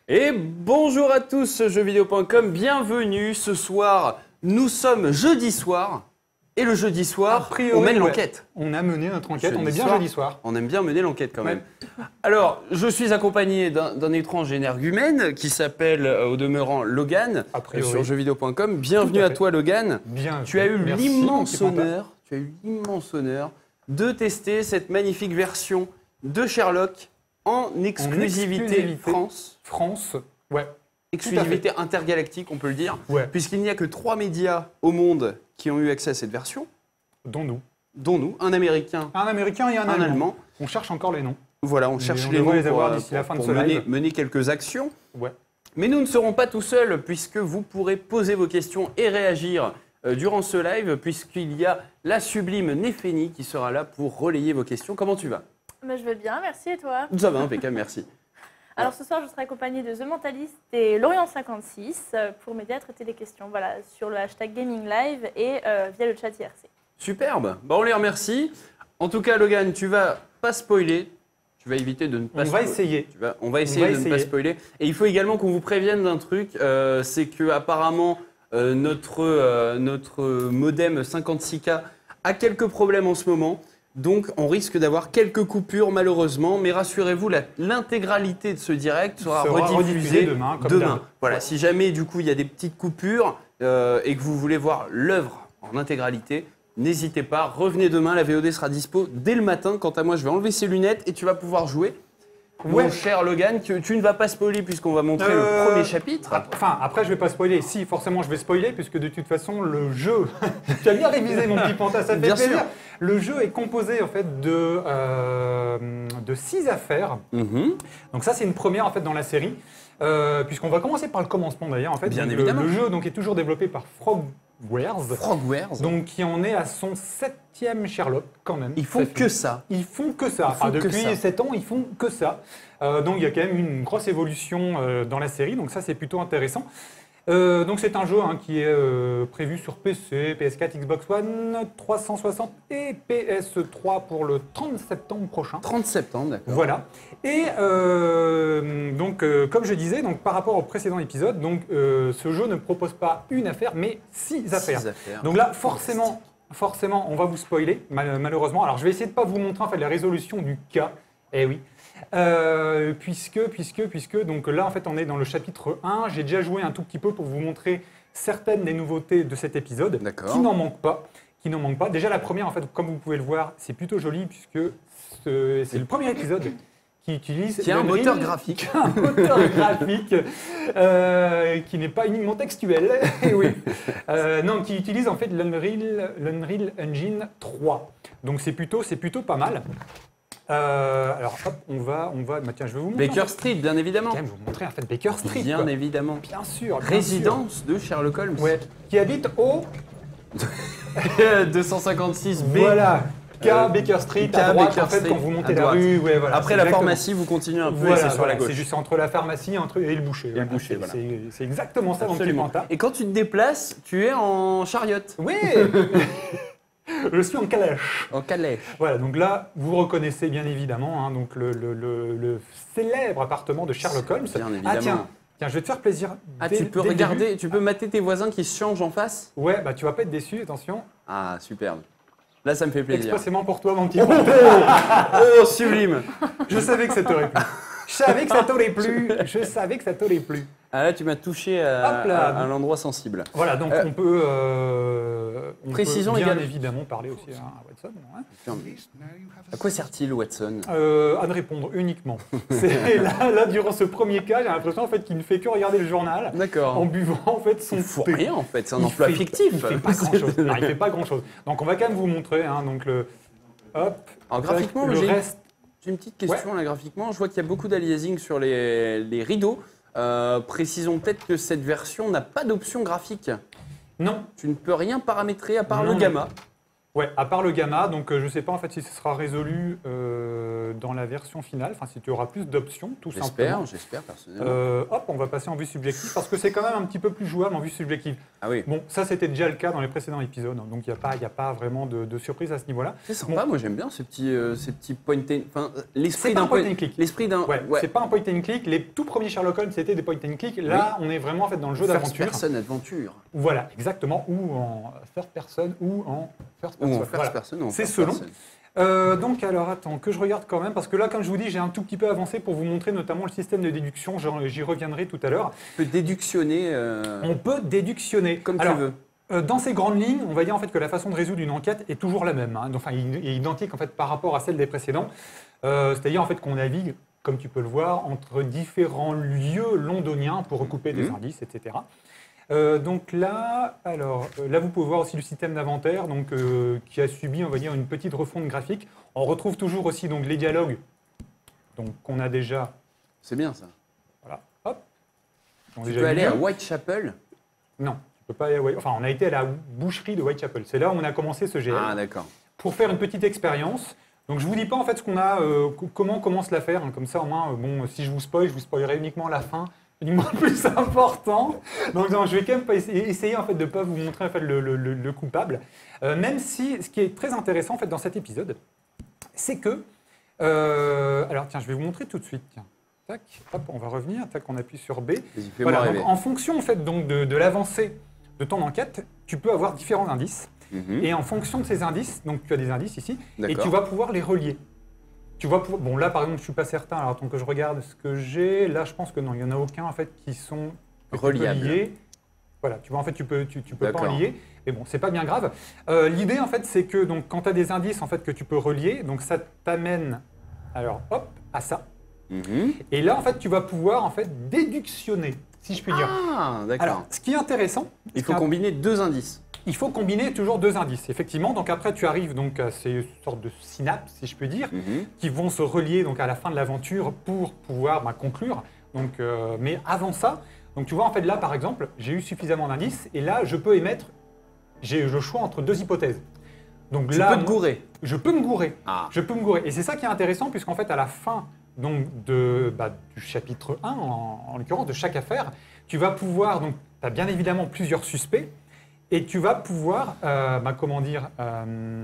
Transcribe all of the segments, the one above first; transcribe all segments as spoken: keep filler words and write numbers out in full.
Et bonjour à tous, jeux vidéo point com, bienvenue. Ce soir, nous sommes jeudi soir. Et le jeudi soir, priori, on mène ouais. l'enquête. On a mené notre enquête, jeudi on est bien soir, jeudi soir. On aime bien mener l'enquête quand même. Ouais. Alors, je suis accompagné d'un étrange énergumène qui s'appelle, euh, au demeurant, Logan, euh, sur jeux vidéo point com. Bienvenue à, à toi, Logan. Bien. Tu as eu l'immense honneur, tu as eu l'immense honneur de tester cette magnifique version de Sherlock en exclusivité, en exclusivité France. France, ouais. Exclusivité intergalactique, on peut le dire, ouais. puisqu'il n'y a que trois médias au monde qui ont eu accès à cette version. Dont nous. Dont nous, un Américain. Un Américain et un, un Allemand. Allemand. On cherche encore les noms. Voilà, on cherche on les noms les pour, avoir d'ici la fin de pour ce mener, live. mener quelques actions. Ouais. Mais nous ne serons pas tout seuls, puisque vous pourrez poser vos questions et réagir euh, durant ce live, puisqu'il y a la sublime Néphanie qui sera là pour relayer vos questions. Comment tu vas? Bah, je vais bien, merci, et toi? Ça va, impeccable, merci. Alors ce soir, je serai accompagnée de The Mentalist et Lorient cinquante-six pour m'aider à traiter les questions voilà, sur le hashtag Gaming Live et euh, via le chat I R C. Superbe, bah, on les remercie. En tout cas, Logan, tu vas pas spoiler. Tu vas éviter de ne pas on spoiler. Va essayer. Tu vas, on va essayer on va de essayer. ne pas spoiler. Et il faut également qu'on vous prévienne d'un truc, euh, c'est que apparemment euh, notre, euh, notre modem cinquante-six K a quelques problèmes en ce moment. Donc, on risque d'avoir quelques coupures, malheureusement. Mais rassurez-vous, l'intégralité de ce direct sera, sera rediffusée demain. Comme demain. Voilà, ouais. Si jamais, du coup, il y a des petites coupures euh, et que vous voulez voir l'œuvre en intégralité, n'hésitez pas. Revenez demain, la V O D sera dispo dès le matin. Quant à moi, je vais enlever ces lunettes et tu vas pouvoir jouer. Ouais. Mon cher Logan, tu, tu ne vas pas spoiler puisqu'on va montrer euh, le premier chapitre. Enfin, après, je ne vais pas spoiler. Si, forcément, je vais spoiler puisque de toute façon, le jeu... tu as bien révisé, mon petit Panta, ça te fait bien plaisir. Sûr. Le jeu est composé en fait de, euh, de six affaires. Mm-hmm. Donc ça, c'est une première en fait dans la série. Euh, puisqu'on va commencer par le commencement d'ailleurs. En fait, bien donc, évidemment. Le, le jeu donc, est toujours développé par Frogwares. Frogwares. Donc qui en est à son septième Sherlock quand même. Ils font ça que fait. ça. Ils font que ça. Ils font enfin, que depuis ça. sept ans, ils font que ça. Euh, donc il y a quand même une grosse évolution euh, dans la série. Donc ça, c'est plutôt intéressant. Euh, donc c'est un jeu hein, qui est euh, prévu sur P C, P S quatre, Xbox One, trois cent soixante et P S trois pour le trente septembre prochain. trente septembre, d'accord. Voilà. Et euh, donc, euh, comme je disais, donc, par rapport au précédent épisode, donc, euh, ce jeu ne propose pas une affaire, mais six affaires. Six affaires. Donc là, forcément, forcément, on va vous spoiler, mal malheureusement. Alors je vais essayer de ne pas vous montrer en fait, la résolution du cas. Eh oui. Euh, puisque, puisque, puisque, donc là en fait on est dans le chapitre un, j'ai déjà joué un tout petit peu pour vous montrer certaines des nouveautés de cet épisode, qui n'en manquent pas, qui n'en manquent pas. Déjà la première en fait, comme vous pouvez le voir, c'est plutôt joli puisque c'est le premier épisode qui utilise qui a un moteur graphique, un moteur graphique euh, qui n'est pas uniquement textuel, oui, euh, non, qui utilise en fait l'Unreal l'Unreal Engine trois. Donc c'est plutôt, c'est plutôt pas mal. Euh, alors hop, on va, on va, bah, tiens, je vais vous montrer. Baker Street, bien évidemment. Je vais vous montrer en fait Baker Street. Bien quoi. évidemment. Bien sûr. Bien Résidence sûr. de Sherlock Holmes. Ouais. Qui habite au deux cent cinquante-six B. Voilà. K Euh, Baker Street. K à droite, Baker en fait, Street, quand vous montez à la droite. rue, ouais, voilà. Après la exactement. pharmacie, vous continuez un peu voilà, et c'est sur voilà, la gauche. C'est juste entre la pharmacie entre, et le boucher. Et voilà. le boucher, voilà. C'est exactement ça, Absolument. mon petit Panta. Et quand tu te déplaces, tu es en chariote. Oui. Je suis en calèche. En calèche. Voilà, donc là, vous reconnaissez bien évidemment hein, donc le, le, le, le célèbre appartement de Sherlock Holmes. Bien évidemment. Ah tiens, tiens, je vais te faire plaisir. Ah, dès, tu peux dès regarder, tu peux mater tes voisins qui se changent en face. Ouais, bah tu vas pas être déçu, attention. Ah, superbe. Là, ça me fait plaisir. Expressément pour toi, mon petit. Oh, oh, sublime. Je savais que ça t'aurait plu. Je savais que ça t'aurait plu. Je savais que ça t'aurait plu. Ah là, tu m'as touché à, à, à l'endroit sensible. Voilà, donc euh, on peut, euh, on précisons peut bien également. évidemment parler aussi à Watson. Hein. À quoi sert-il, Watson? euh, À ne répondre uniquement. Là, là, durant ce premier cas, j'ai l'impression en fait, qu'il ne fait que regarder le journal en buvant en fait, son il faut thé. rien en fait, c'est un il emploi fait, fictif. Il fait pas grand-chose. Il fait pas grand-chose. Donc on va quand même vous montrer. Hein, donc le, hop, Alors graphiquement, le j'ai reste. une petite question ouais. là, graphiquement. Je vois qu'il y a beaucoup d'aliasing sur les, les rideaux. Euh, précisons peut-être que cette version n'a pas d'option graphique. Non. Tu ne peux rien paramétrer à part non, le gamma. Ouais, à part le gamma, donc euh, je ne sais pas en fait si ce sera résolu euh, dans la version finale, enfin si tu auras plus d'options, tout simplement. J'espère, j'espère personnellement. Euh, hop, on va passer en vue subjective parce que c'est quand même un petit peu plus jouable en vue subjective. Ah oui. Bon, ça c'était déjà le cas dans les précédents épisodes, donc il n'y a, pas- il y a pas vraiment de, de surprise à ce niveau-là. C'est sympa, moi j'aime bien ces petits, euh, ces petits point and... Enfin, l'esprit C'est pas d'un un point and click. L'esprit d'un... Ouais, c'est pas un point and click. Les tout premiers Sherlock Holmes c'était des point and click. Là, on est vraiment en fait dans le jeu First d'aventure. person adventure. Voilà, exactement, ou en first person ou en first Ou person. en first Voilà. person ou en C'est first selon. person. Euh, donc alors attends, que je regarde quand même, parce que là, comme je vous dis, j'ai un tout petit peu avancé pour vous montrer notamment le système de déduction, J'en- j'y reviendrai tout à l'heure. Tu peux déductionner euh, On peut déductionner. comme Alors, tu veux. euh, dans ces grandes lignes, on va dire en fait que la façon de résoudre une enquête est toujours la même, hein. Enfin, il est identique en fait par rapport à celle des précédents. Euh, C'est-à-dire en fait qu'on navigue, comme tu peux le voir, entre différents lieux londoniens pour recouper des Mhm. indices, et cetera. Euh, donc là, alors, euh, là, vous pouvez voir aussi le système d'inventaire, donc euh, qui a subi, on va dire, une petite refonte graphique. On retrouve toujours aussi donc les dialogues, donc qu'on a déjà, C'est bien ça. voilà, hop. qui ont Tu déjà peux eu aller lieu. à Whitechapel. Non, tu peux pas aller à White- Enfin, on a été à la boucherie de Whitechapel. C'est là où on a commencé ce G L. Ah d'accord. Pour faire une petite expérience. Donc je vous dis pas en fait ce qu'on a, euh, co- comment commence l'affaire. Hein. Comme ça, au moins, euh, bon, si je vous spoil, je vous spoilerai uniquement la fin. Du moins le plus important. Donc non, je vais quand même pas essayer, essayer en fait de pas vous montrer en fait le, le- le- le coupable. Euh, même si ce qui est très intéressant en fait dans cet épisode, c'est que, euh, alors tiens, je vais vous montrer tout de suite. Tiens, tac, hop, on va revenir. Tac, on appuie sur B. Vas-y, fais-moi Voilà. rêver. Donc, en fonction en fait donc de, de l'avancée de ton enquête, tu peux avoir différents indices. Mhm. Et en fonction de ces indices, donc tu as des indices ici, et D'accord. tu vas pouvoir les relier. Tu vas pouvoir, bon là par exemple je suis pas certain, alors attends que je regarde ce que j'ai, là je pense que non, il n'y en a aucun en fait qui sont que tu peux Reliables. lier. Voilà, tu vois en fait tu peux, tu, tu peux pas en D'accord. lier, mais bon c'est pas bien grave. Euh, L'idée en fait c'est que donc quand tu as des indices en fait que tu peux relier, donc ça t'amène alors hop à ça. Mhm. Et là en fait tu vas pouvoir en fait déductionner, si je puis dire. Ah d'accord. Alors ce qui est intéressant, Il ce faut qui est combiner deux indices. il faut combiner toujours deux indices, effectivement. Donc après, tu arrives donc à ces sortes de synapses, si je peux dire, Mhm. qui vont se relier donc à la fin de l'aventure pour pouvoir bah, conclure. Donc, euh, mais avant ça, donc tu vois en fait là par exemple, j'ai eu suffisamment d'indices et là je peux émettre, j'ai le choix entre deux hypothèses. Donc Tu là, peux te gourer. je peux me gourer. Ah. Je peux me gourer. Et c'est ça qui est intéressant, puisqu'en fait, à la fin donc, de, bah, du chapitre un, en, en l'occurrence, de chaque affaire, tu vas pouvoir, donc, tu as bien évidemment plusieurs suspects, et tu vas pouvoir, euh, bah, comment dire, euh,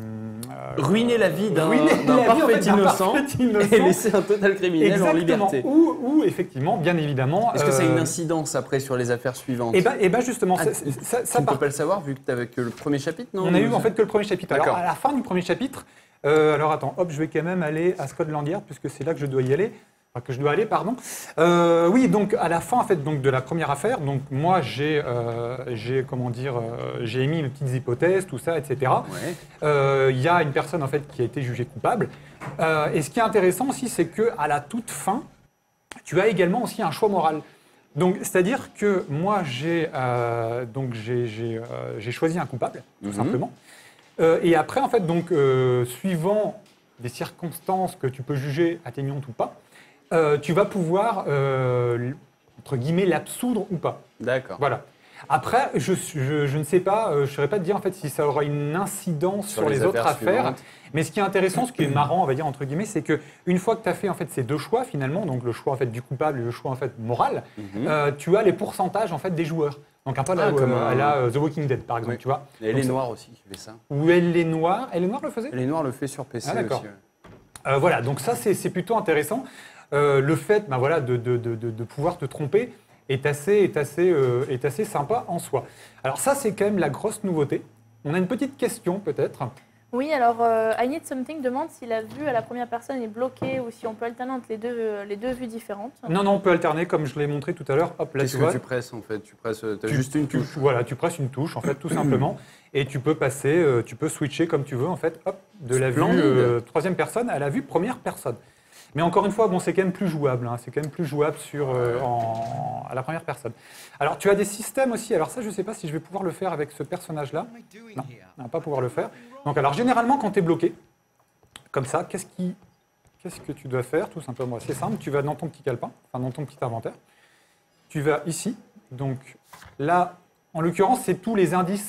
euh, Ruiner la vie d'un ruiner d'un la vie, en parfait, fait, d'un innocent parfait et innocent. laisser un total criminel en Exactement. liberté. Ou, ou, effectivement, bien évidemment. Est-ce que ça a une euh, incidence après sur les affaires suivantes? Eh ben, eh ben, justement, Ah, ça, ça, Tu ça ne part- peux pas le savoir vu que tu n'avais que le premier chapitre, non? on a eu en fait que le premier chapitre. Alors, D'accord. à la fin du premier chapitre, euh, alors attends, hop, je vais quand même aller à Scotland Yard puisque c'est là que je dois y aller. Enfin, que je dois aller, pardon. Euh, oui, donc à la fin en fait donc de la première affaire, donc moi j'ai, euh, j'ai comment dire, euh, j'ai émis mes petites hypothèses, tout ça, et cetera. Ouais. Euh, Il y a une personne en fait qui a été jugée coupable. Euh, et ce qui est intéressant aussi, c'est que à la toute fin, tu as également aussi un choix moral. Donc, c'est-à-dire que moi, j'ai euh, donc j'ai j'ai, euh, j'ai choisi un coupable, tout Mhm. simplement. Euh, et après, en fait, donc euh, suivant des circonstances que tu peux juger atteignantes ou pas, euh, tu vas pouvoir euh, entre guillemets l'absoudre ou pas. D'accord. Voilà. Après, je, je, je ne sais pas, euh, je ne saurais pas te dire en fait si ça aura une incidence sur, Sur les, les autres affaires affaires. suivantes. Mais ce qui est intéressant, ce qui est marrant, on va dire entre guillemets, c'est que une fois que tu as fait en fait ces deux choix finalement, donc le choix en fait du coupable et le choix en fait moral, Mhm. euh, tu as les pourcentages en fait des joueurs. Donc un peu à la, Ah, comme euh, un- à la, euh, The Walking Dead par exemple, Oui. tu vois. Et elle Donc, est noire aussi qui fait ça. Où elle est noire, elle est noire le faisait. Elle est noire le fait sur P C Ah, d'accord. aussi. ouais. Euh, voilà, donc ça c'est c'est plutôt intéressant. Euh, le fait ben, voilà, de, de, de, de- de pouvoir te tromper est assez, est, assez, euh, est assez sympa en soi. Alors ça c'est quand même la grosse nouveauté. On a une petite question peut-être. Oui, alors euh, I Need Something demande si la vue à la première personne est bloquée ou si on peut alterner entre les deux, euh, les deux vues différentes. Non, non, on peut alterner comme je l'ai montré tout à l'heure. Hop, là Qu'est-ce tu que vois. tu presses en fait? Tu presses, t'as Tu- juste une tu- touche. Voilà, tu presses une touche en fait tout simplement et tu peux passer, euh, tu peux switcher comme tu veux en fait, hop, de la vue Splendide. euh, troisième personne à la vue première personne. Mais encore une fois, bon, c'est quand même plus jouable. hein, c'est quand même plus jouable sur euh, en- à la première personne. Alors, tu as des systèmes aussi. Alors ça, je ne sais pas si je vais pouvoir le faire avec ce personnage-là. Non, on va pas pouvoir le faire. Donc, alors généralement, quand tu es bloqué, comme ça, qu'est-ce qui, qu'est-ce que tu dois faire? Tout simplement, c'est simple. Tu vas dans ton petit calepin, enfin dans ton petit inventaire. Tu vas ici. Donc là, en l'occurrence, c'est tous les indices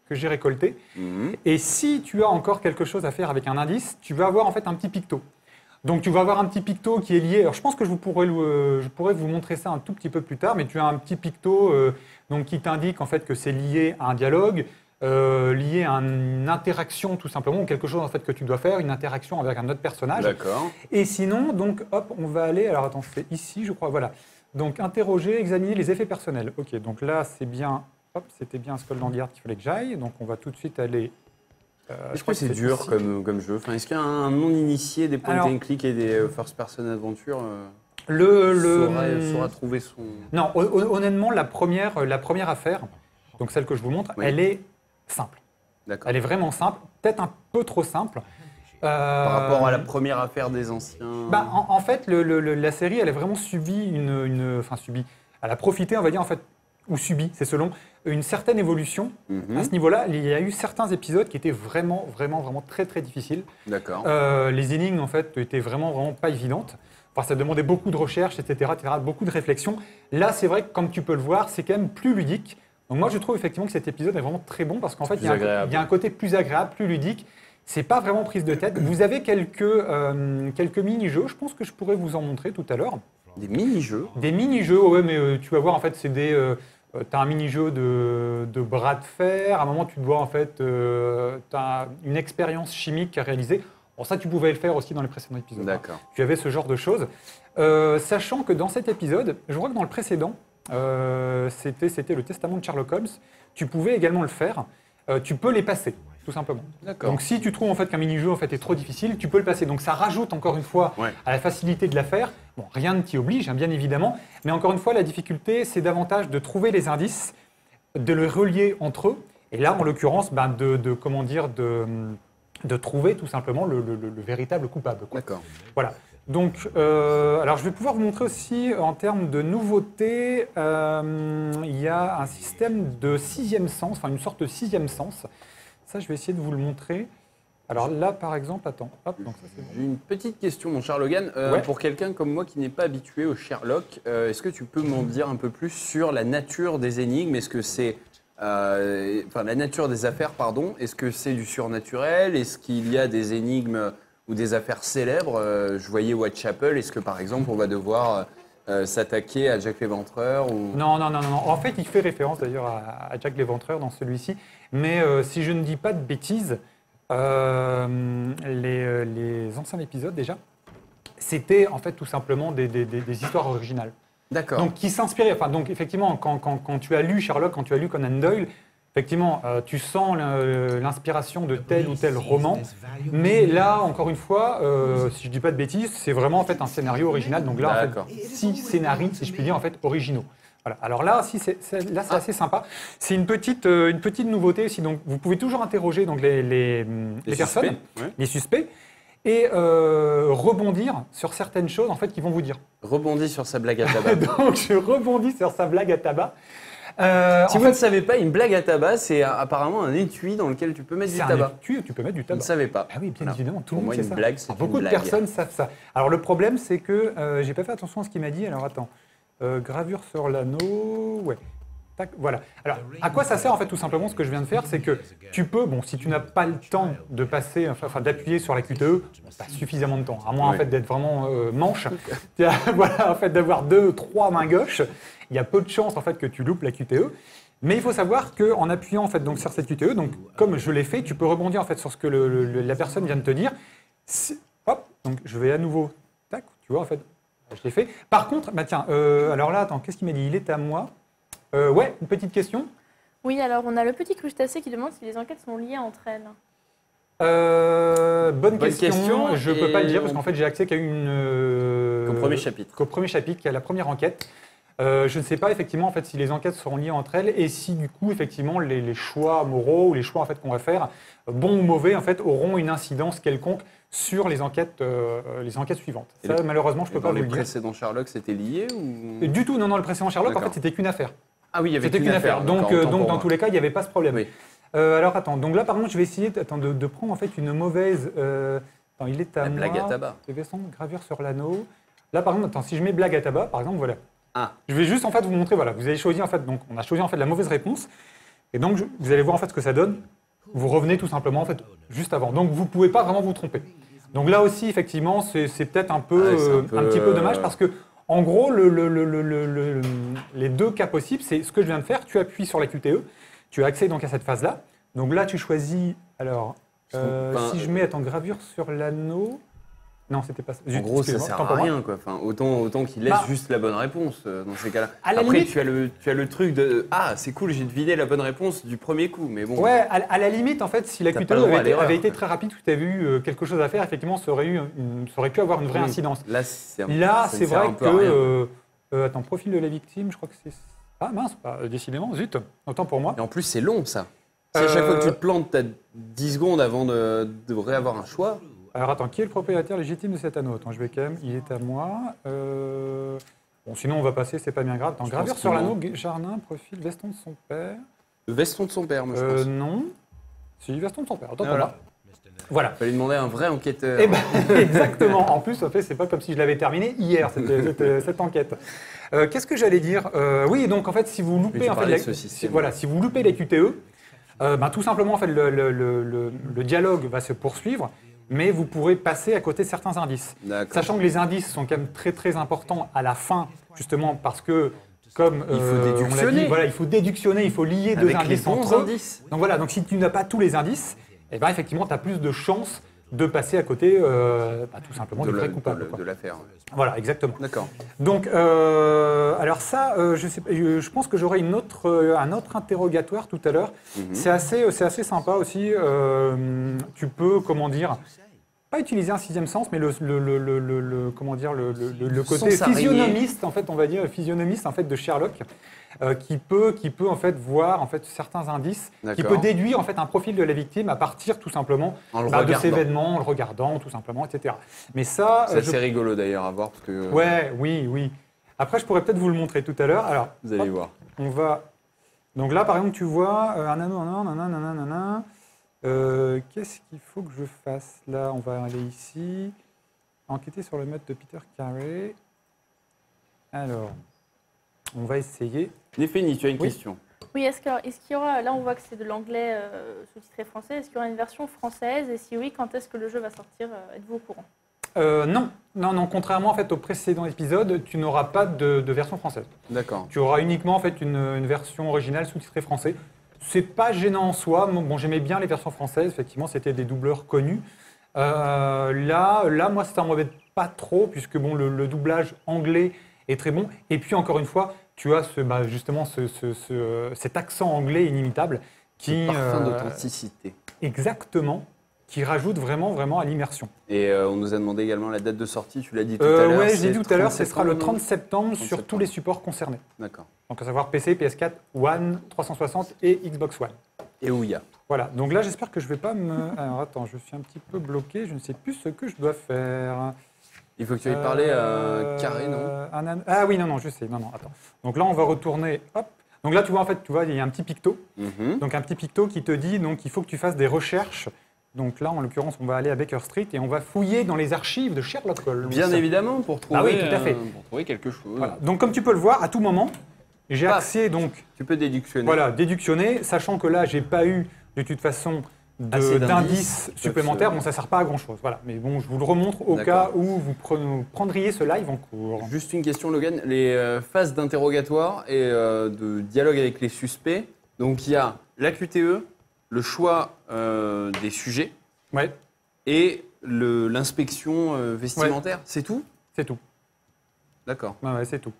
que j'ai récoltés. Mhm. Et si tu as encore quelque chose à faire avec un indice, tu vas avoir en fait un petit picto. Donc tu vas avoir un petit picto qui est lié. Alors je pense que je, vous pourrais, euh, je pourrais vous montrer ça un tout petit peu plus tard, mais tu as un petit picto euh, donc, qui t'indique en fait que c'est lié à un dialogue, euh, lié à une interaction tout simplement, ou quelque chose en fait que tu dois faire, une interaction avec un autre personnage. D'accord. Et sinon, donc hop, on va aller. Alors attends, c'est ici, je crois. Voilà. Donc interroger, examiner les effets personnels. Ok, donc là c'est bien. Hop, c'était bien Skull and Guard qu'il fallait que j'aille. Donc on va tout de suite aller. Euh, Est-ce que c'est dur comme, comme jeu enfin, est-ce qu'il y a un non-initié des point Alors, and click et des euh, first-person adventure euh, Le, le... saura, saura trouver son... Non, hon- honnêtement, la première, la première affaire, donc celle que je vous montre, Oui. elle est simple. D'accord. Elle est vraiment simple, peut-être un peu trop simple. Euh, Par rapport à la première affaire des anciens... Bah, en, en fait, le- le- le- la série, elle a vraiment subi une, une- Enfin, subi. Elle a profité, on va dire, en fait, ou subi, c'est selon, une certaine évolution. Mhm. À ce niveau-là, il y a eu certains épisodes qui étaient vraiment, vraiment, vraiment très, très difficiles. D'accord. Euh, les énigmes, en fait, étaient vraiment, vraiment pas évidentes. Enfin, ça demandait beaucoup de recherche, et cetera, et cetera, beaucoup de réflexion. Là, c'est vrai que, comme tu peux le voir, c'est quand même plus ludique. Donc moi, je trouve effectivement que cet épisode est vraiment très bon parce qu'en fait, il y, a plus un, agréable. il y a un côté plus agréable, plus ludique. C'est pas vraiment prise de tête. Vous avez quelques, euh, quelques mini-jeux. Je pense que je pourrais vous en montrer tout à l'heure. Des mini-jeux. Des mini-jeux, ouais, mais euh, tu vas voir, en fait, c'est des... Euh, tu as un mini-jeu de, de bras de fer. À un moment, tu dois, en fait, euh, tu as une expérience chimique à réaliser. Bon, ça, tu pouvais le faire aussi dans les précédents épisodes. D'accord. Tu avais ce genre de choses. Euh, sachant que dans cet épisode, je crois que dans le précédent, euh, c'était, c'était le testament de Sherlock Holmes, tu pouvais également le faire. Euh, tu peux les passer, tout simplement. D'accord. Donc si tu trouves en fait qu'un mini-jeu en fait, est trop difficile, tu peux le passer. Donc ça rajoute encore une fois Ouais. à la facilité de l'affaire. Bon, rien ne t'y oblige, hein, bien évidemment. Mais encore une fois, la difficulté, c'est davantage de trouver les indices, de les relier entre eux. Et là, en l'occurrence, ben, de, de, comment dire, de, de trouver tout simplement le, le- le- le véritable coupable, quoi. D'accord. Voilà. Donc, euh, alors je vais pouvoir vous montrer aussi en termes de nouveautés, euh, il y a un système de sixième sens, enfin une sorte de sixième sens. Ça, je vais essayer de vous le montrer. Alors là, par exemple, attends, hop, donc ça c'est bon. J'ai une petite question, mon cher Logan. Euh, Ouais. Pour quelqu'un comme moi qui n'est pas habitué au Sherlock, euh, est-ce que tu peux m'en dire un peu plus sur la nature des énigmes? Est-ce que c'est... euh, enfin, la nature des affaires, pardon. Est-ce que c'est du surnaturel? Est-ce qu'il y a des énigmes ou des affaires célèbres? Euh, Je voyais Whitechapel. Est-ce que, par exemple, on va devoir euh, s'attaquer à Jack l'Éventreur ou... Non, non, non, non, non. En fait, il fait référence d'ailleurs à, à Jack l'Éventreur dans celui-ci. Mais euh, si je ne dis pas de bêtises, euh, les, euh, les anciens épisodes déjà, c'était en fait tout simplement des, des- des- des histoires originales. D'accord. Donc, qui s'inspirait. Enfin, donc, effectivement, quand, quand- quand tu as lu Sherlock, quand tu as lu Conan Doyle, effectivement, euh, tu sens le- l'inspiration de tel ou tel roman. Mais là, encore une fois, euh, si je dis pas de bêtises, c'est vraiment en fait un scénario original. Donc là, en D'accord. fait, six scénarios, si je puis dire, en fait, originaux. Voilà. Alors là, si c'est, c'est- là, c'est assez sympa. C'est une petite, euh, une petite nouveauté aussi. Donc, vous pouvez toujours interroger donc, les, les, les personnes, suspects, ouais. les suspects, et euh, rebondir sur certaines choses en fait qu'ils vont vous dire. Rebondis sur sa blague à tabac. Donc, je rebondis sur sa blague à tabac. Euh, Si en vous fait, ne savez pas, une blague à tabac, c'est euh, apparemment un étui dans lequel tu peux mettre du c'est un tabac. étui, tu peux mettre du Je tabac. ne savais pas. Ah oui, bien Voilà. évidemment, tout Pour le moi, monde sait une ça. blague, c'est Beaucoup une de blague. personnes savent ça. Alors le problème, c'est que euh, j'ai pas fait attention à ce qu'il m'a dit. Alors attends, Euh, gravure sur l'anneau, ouais. Tac, voilà. Alors, à quoi ça sert en fait tout simplement ce que je viens de faire, c'est que tu peux, bon, si tu n'as pas le temps de passer, enfin, enfin, d'appuyer sur la Q T E, pas suffisamment de temps, à moins en Ouais. fait d'être vraiment euh, manche, voilà, en fait d'avoir deux, trois mains gauches, il y a peu de chances en fait que tu loupes la Q T E. Mais il faut savoir qu'en appuyant en fait donc sur cette Q T E, donc comme je l'ai fait, tu peux rebondir en fait sur ce que le- le- la personne vient de te dire. Si- hop, donc je vais à nouveau, tac, tu vois en fait, je l'ai fait. Par contre, bah tiens, euh, alors là, attends, qu'est-ce qu'il m'a dit? Il est à moi. Euh, ouais, une petite question. Oui, alors on a le petit crustacé qui demande si les enquêtes sont liées entre elles. Euh, bonne, Bonne question. question, Je ne peux et pas le dire parce on- qu'en fait j'ai accès qu'à une. euh, Au premier chapitre. Qu'au premier chapitre, qui est la première enquête. Euh, je ne sais pas effectivement en fait si les enquêtes seront liées entre elles et si du coup effectivement les, les choix moraux ou les choix en fait qu'on va faire, bons ou mauvais en fait, auront une incidence quelconque sur les enquêtes, euh, les enquêtes suivantes. Et Ça les- malheureusement je Et peux dans pas vous les le dire. précédents Sherlock, c'était lié ou... Et du tout, non, non, le précédent Sherlock en D'accord. fait c'était qu'une affaire. Ah oui, il y avait C'était qu'une affaire. Donc, d'accord, euh, autant donc pour dans moi. tous les cas, il n'y avait pas ce problème. Oui. Euh, alors attends, donc là par contre, je vais essayer de, attends, de, de prendre en fait une mauvaise. Euh, attends, il est à La moi. blague à tabac. C'est Vincent, gravure sur l'anneau. Là par exemple, attends, si je mets blague à tabac, par exemple, voilà. Ah, Je vais juste en fait vous montrer, voilà, vous avez choisi en fait, donc on a choisi en fait la mauvaise réponse. Et donc, je- vous allez voir en fait ce que ça donne. Vous revenez tout simplement en fait juste avant. Donc, vous ne pouvez pas vraiment vous tromper. Donc là aussi, effectivement, c'est c'est peut-être un, peu, Ouais, c'est un euh, peu, un petit peu euh, dommage parce que, en gros, le, le- le- le- le- le- les deux cas possibles, c'est ce que je viens de faire. Tu appuies sur la Q T E, tu as accès donc à cette phase-là. Donc là, tu choisis. Alors, euh, Enfin, si je mets attends, gravure sur l'anneau. Non, c'était pas ça. En Zut, gros, ça excusez-moi, sert tant à pour moi. rien, quoi. Enfin, autant, autant qu'il laisse Bah, juste la bonne réponse euh, dans ces cas-là. à la Après, limite- tu, as le, tu as le truc de ah, c'est cool, j'ai deviné la bonne réponse du premier coup, mais bon. Ouais, à, à la limite, en fait, si la T'as Q pas T E le droit à avait, été- l'erreur, avait été quoi. très rapide, tu as vu euh, quelque chose à faire, effectivement, ça aurait, eu une- ça aurait pu avoir une vraie Oui. incidence. Là, c'est un- Là, ça c'est ne sert vrai un que. peu à rien. euh, euh, attends, profil de la victime, je crois que c'est. Ah mince, bah, décidément, zut, autant pour moi. Et en plus, c'est long, ça. Si à chaque fois que tu Euh, te plantes, tu as dix secondes avant de, de réavoir un choix. Alors attends, qui est le propriétaire légitime de cet anneau? Attends, je vais quand même, il est à moi. Euh, Bon, sinon on va passer, c'est pas bien grave. Attends, Je gravure pense sur que l'anneau, non. jardin, profil, veston de son père. Le veston de son père, moi, je Euh, pense. non. Si, veston de son père, autant pour Voilà. moi. Voilà. Fallait demander à un vrai enquêteur. Eh ben, exactement. En plus, en fait, c'est pas comme si je l'avais terminé hier, cette, cette- cette enquête. Euh, Qu'est-ce que j'allais dire? Euh, Oui, donc en fait, si vous Mais loupez, tu en fait, parlais la- de ce si, système. voilà, si vous loupez les Q T E, euh, ben, tout simplement, en fait, le, le- le- le- le dialogue va se poursuivre, mais vous pourrez passer à côté de certains indices. D'accord. Sachant que les indices sont quand même très très importants à la fin, justement parce que, comme Il faut euh, on l'a déductionner. dit, voilà, il faut déductionner, il faut lier deux Avec les indices bons entre eux. indices. Donc voilà, donc si tu n'as pas tous les indices, eh ben effectivement, tu as plus de chances de passer à côté, euh, bah, tout simplement, De du la- vrai coupable. de- quoi. de l'affaire. Voilà, exactement. D'accord. Donc, euh, alors ça, euh, je, sais, pas, je je pense que j'aurai une autre, euh, un autre interrogatoire tout à l'heure. Mhm. C'est assez, c'est assez sympa aussi. euh, tu peux, comment dire, pas utiliser un sixième sens, mais le, le, le, le, le- le- comment dire, le, le, le- le côté Sens araignée. physionomiste, en fait, on va dire, physionomiste en fait de Sherlock, euh, qui peut, qui peut en fait voir en fait certains indices, qui D'accord. peut déduire en fait un profil de la victime à partir tout simplement En le bah, de ces regardant. événements, en le regardant, tout simplement, et cetera. Mais ça, C'est euh, je- assez rigolo d'ailleurs à voir parce que ouais, oui, oui. Après, je pourrais peut-être vous le montrer tout à l'heure. Alors, vous allez hop, voir. on va. Donc là, par exemple, tu vois euh, un anneau, nanana, nanana, nanana. Euh, Qu'est-ce qu'il faut que je fasse là? On va aller ici. Enquêter sur le mode de Peter Carey. Alors, on va essayer. Néphénie, tu as une Oui. question. Oui, est-ce que- est-ce qu'il y aura, là on voit que c'est de l'anglais euh, sous-titré français, est-ce qu'il y aura une version française? Et si oui, quand est-ce que le jeu va sortir? euh, Êtes-vous au courant? Euh, non, non, non. Contrairement en fait au précédent épisode, tu n'auras pas de, de version française. D'accord. Tu auras uniquement en fait une, une version originale sous-titrée français. C'est pas gênant en soi. Bon, j'aimais bien les versions françaises. Effectivement, c'était des doubleurs connus. Euh, là, là, moi, ça m'embête pas trop puisque bon, le, le doublage anglais est très bon. Et puis encore une fois, tu as ce, bah, justement ce, ce- ce- cet accent anglais inimitable qui Parfum euh, d'authenticité. exactement, qui rajoute vraiment, vraiment à l'immersion. Et euh, on nous a demandé également la date de sortie, tu l'as dit tout Euh, à l'heure. ouais, je c'est l'ai dit tout à l'heure, ce trente sera le trente septembre, septembre trente sur tous septembre. les supports concernés. D'accord. Donc à savoir P C, P S quatre, One, trois cent soixante et Xbox One. Et Ouya. Voilà, donc là j'espère que je vais pas me... Alors attends, je suis un petit peu bloqué, je ne sais plus ce que je dois faire. Il faut que tu ailles parler à Euh, Carré, non un an- Ah oui, non, non, je sais, non, non, attends. Donc là on va retourner, hop. Donc là tu vois en fait, tu vois, il y a un petit picto. Mhm. Donc un petit picto qui te dit donc il faut que tu fasses des recherches. Donc là en l'occurrence on va aller à Baker Street et on va fouiller dans les archives de Sherlock Holmes. Bien évidemment, pour trouver, Ah oui, tout à fait. euh, pour trouver quelque chose. Voilà. Donc comme tu peux le voir, à tout moment, j'ai Paf. accès donc Tu peux déductionner. voilà, déductionner, sachant que là, j'ai pas eu de toute façon de- Assez d'indices d'indices qui peuvent supplémentaires. se- Bon, ça sert pas à grand chose. Voilà. Mais bon, je vous le remontre au D'accord. cas où vous pre- prendriez ce live en cours. Juste une question, Logan. Les euh, phases d'interrogatoire et euh, de dialogue avec les suspects. Donc il y a la Q T E, le choix euh, des sujets Ouais, et le- l'inspection euh, vestimentaire. C'est tout? c'est tout. D'accord. Ouais, ouais, c'est tout.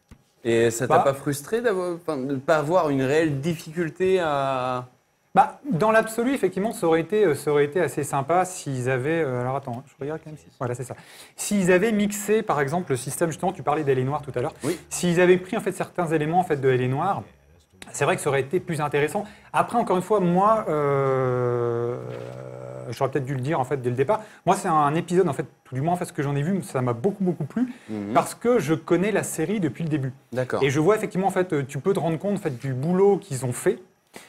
Et ça t'a Bah. pas frustré d'avoir- enfin, de ne pas avoir une réelle difficulté à... Bah, dans l'absolu, effectivement, ça aurait été, euh, ça aurait été assez sympa s'ils avaient. euh, alors attends, je regarde quand même. Si... Voilà, c'est ça. S'ils avaient mixé, par exemple, le système, justement, tu parlais d'Elle est Noire tout à l'heure. Oui. S'ils avaient pris en fait certains éléments en fait de Elle est Noire, c'est vrai que ça aurait été plus intéressant. Après, encore une fois, moi, euh, j'aurais peut-être dû le dire en fait dès le départ. Moi, c'est un épisode en fait, tout du moins en fait, ce que j'en ai vu, ça m'a beaucoup beaucoup plu Mhm. parce que je connais la série depuis le début. D'accord. Et je vois effectivement en fait, tu peux te rendre compte en fait du boulot qu'ils ont fait.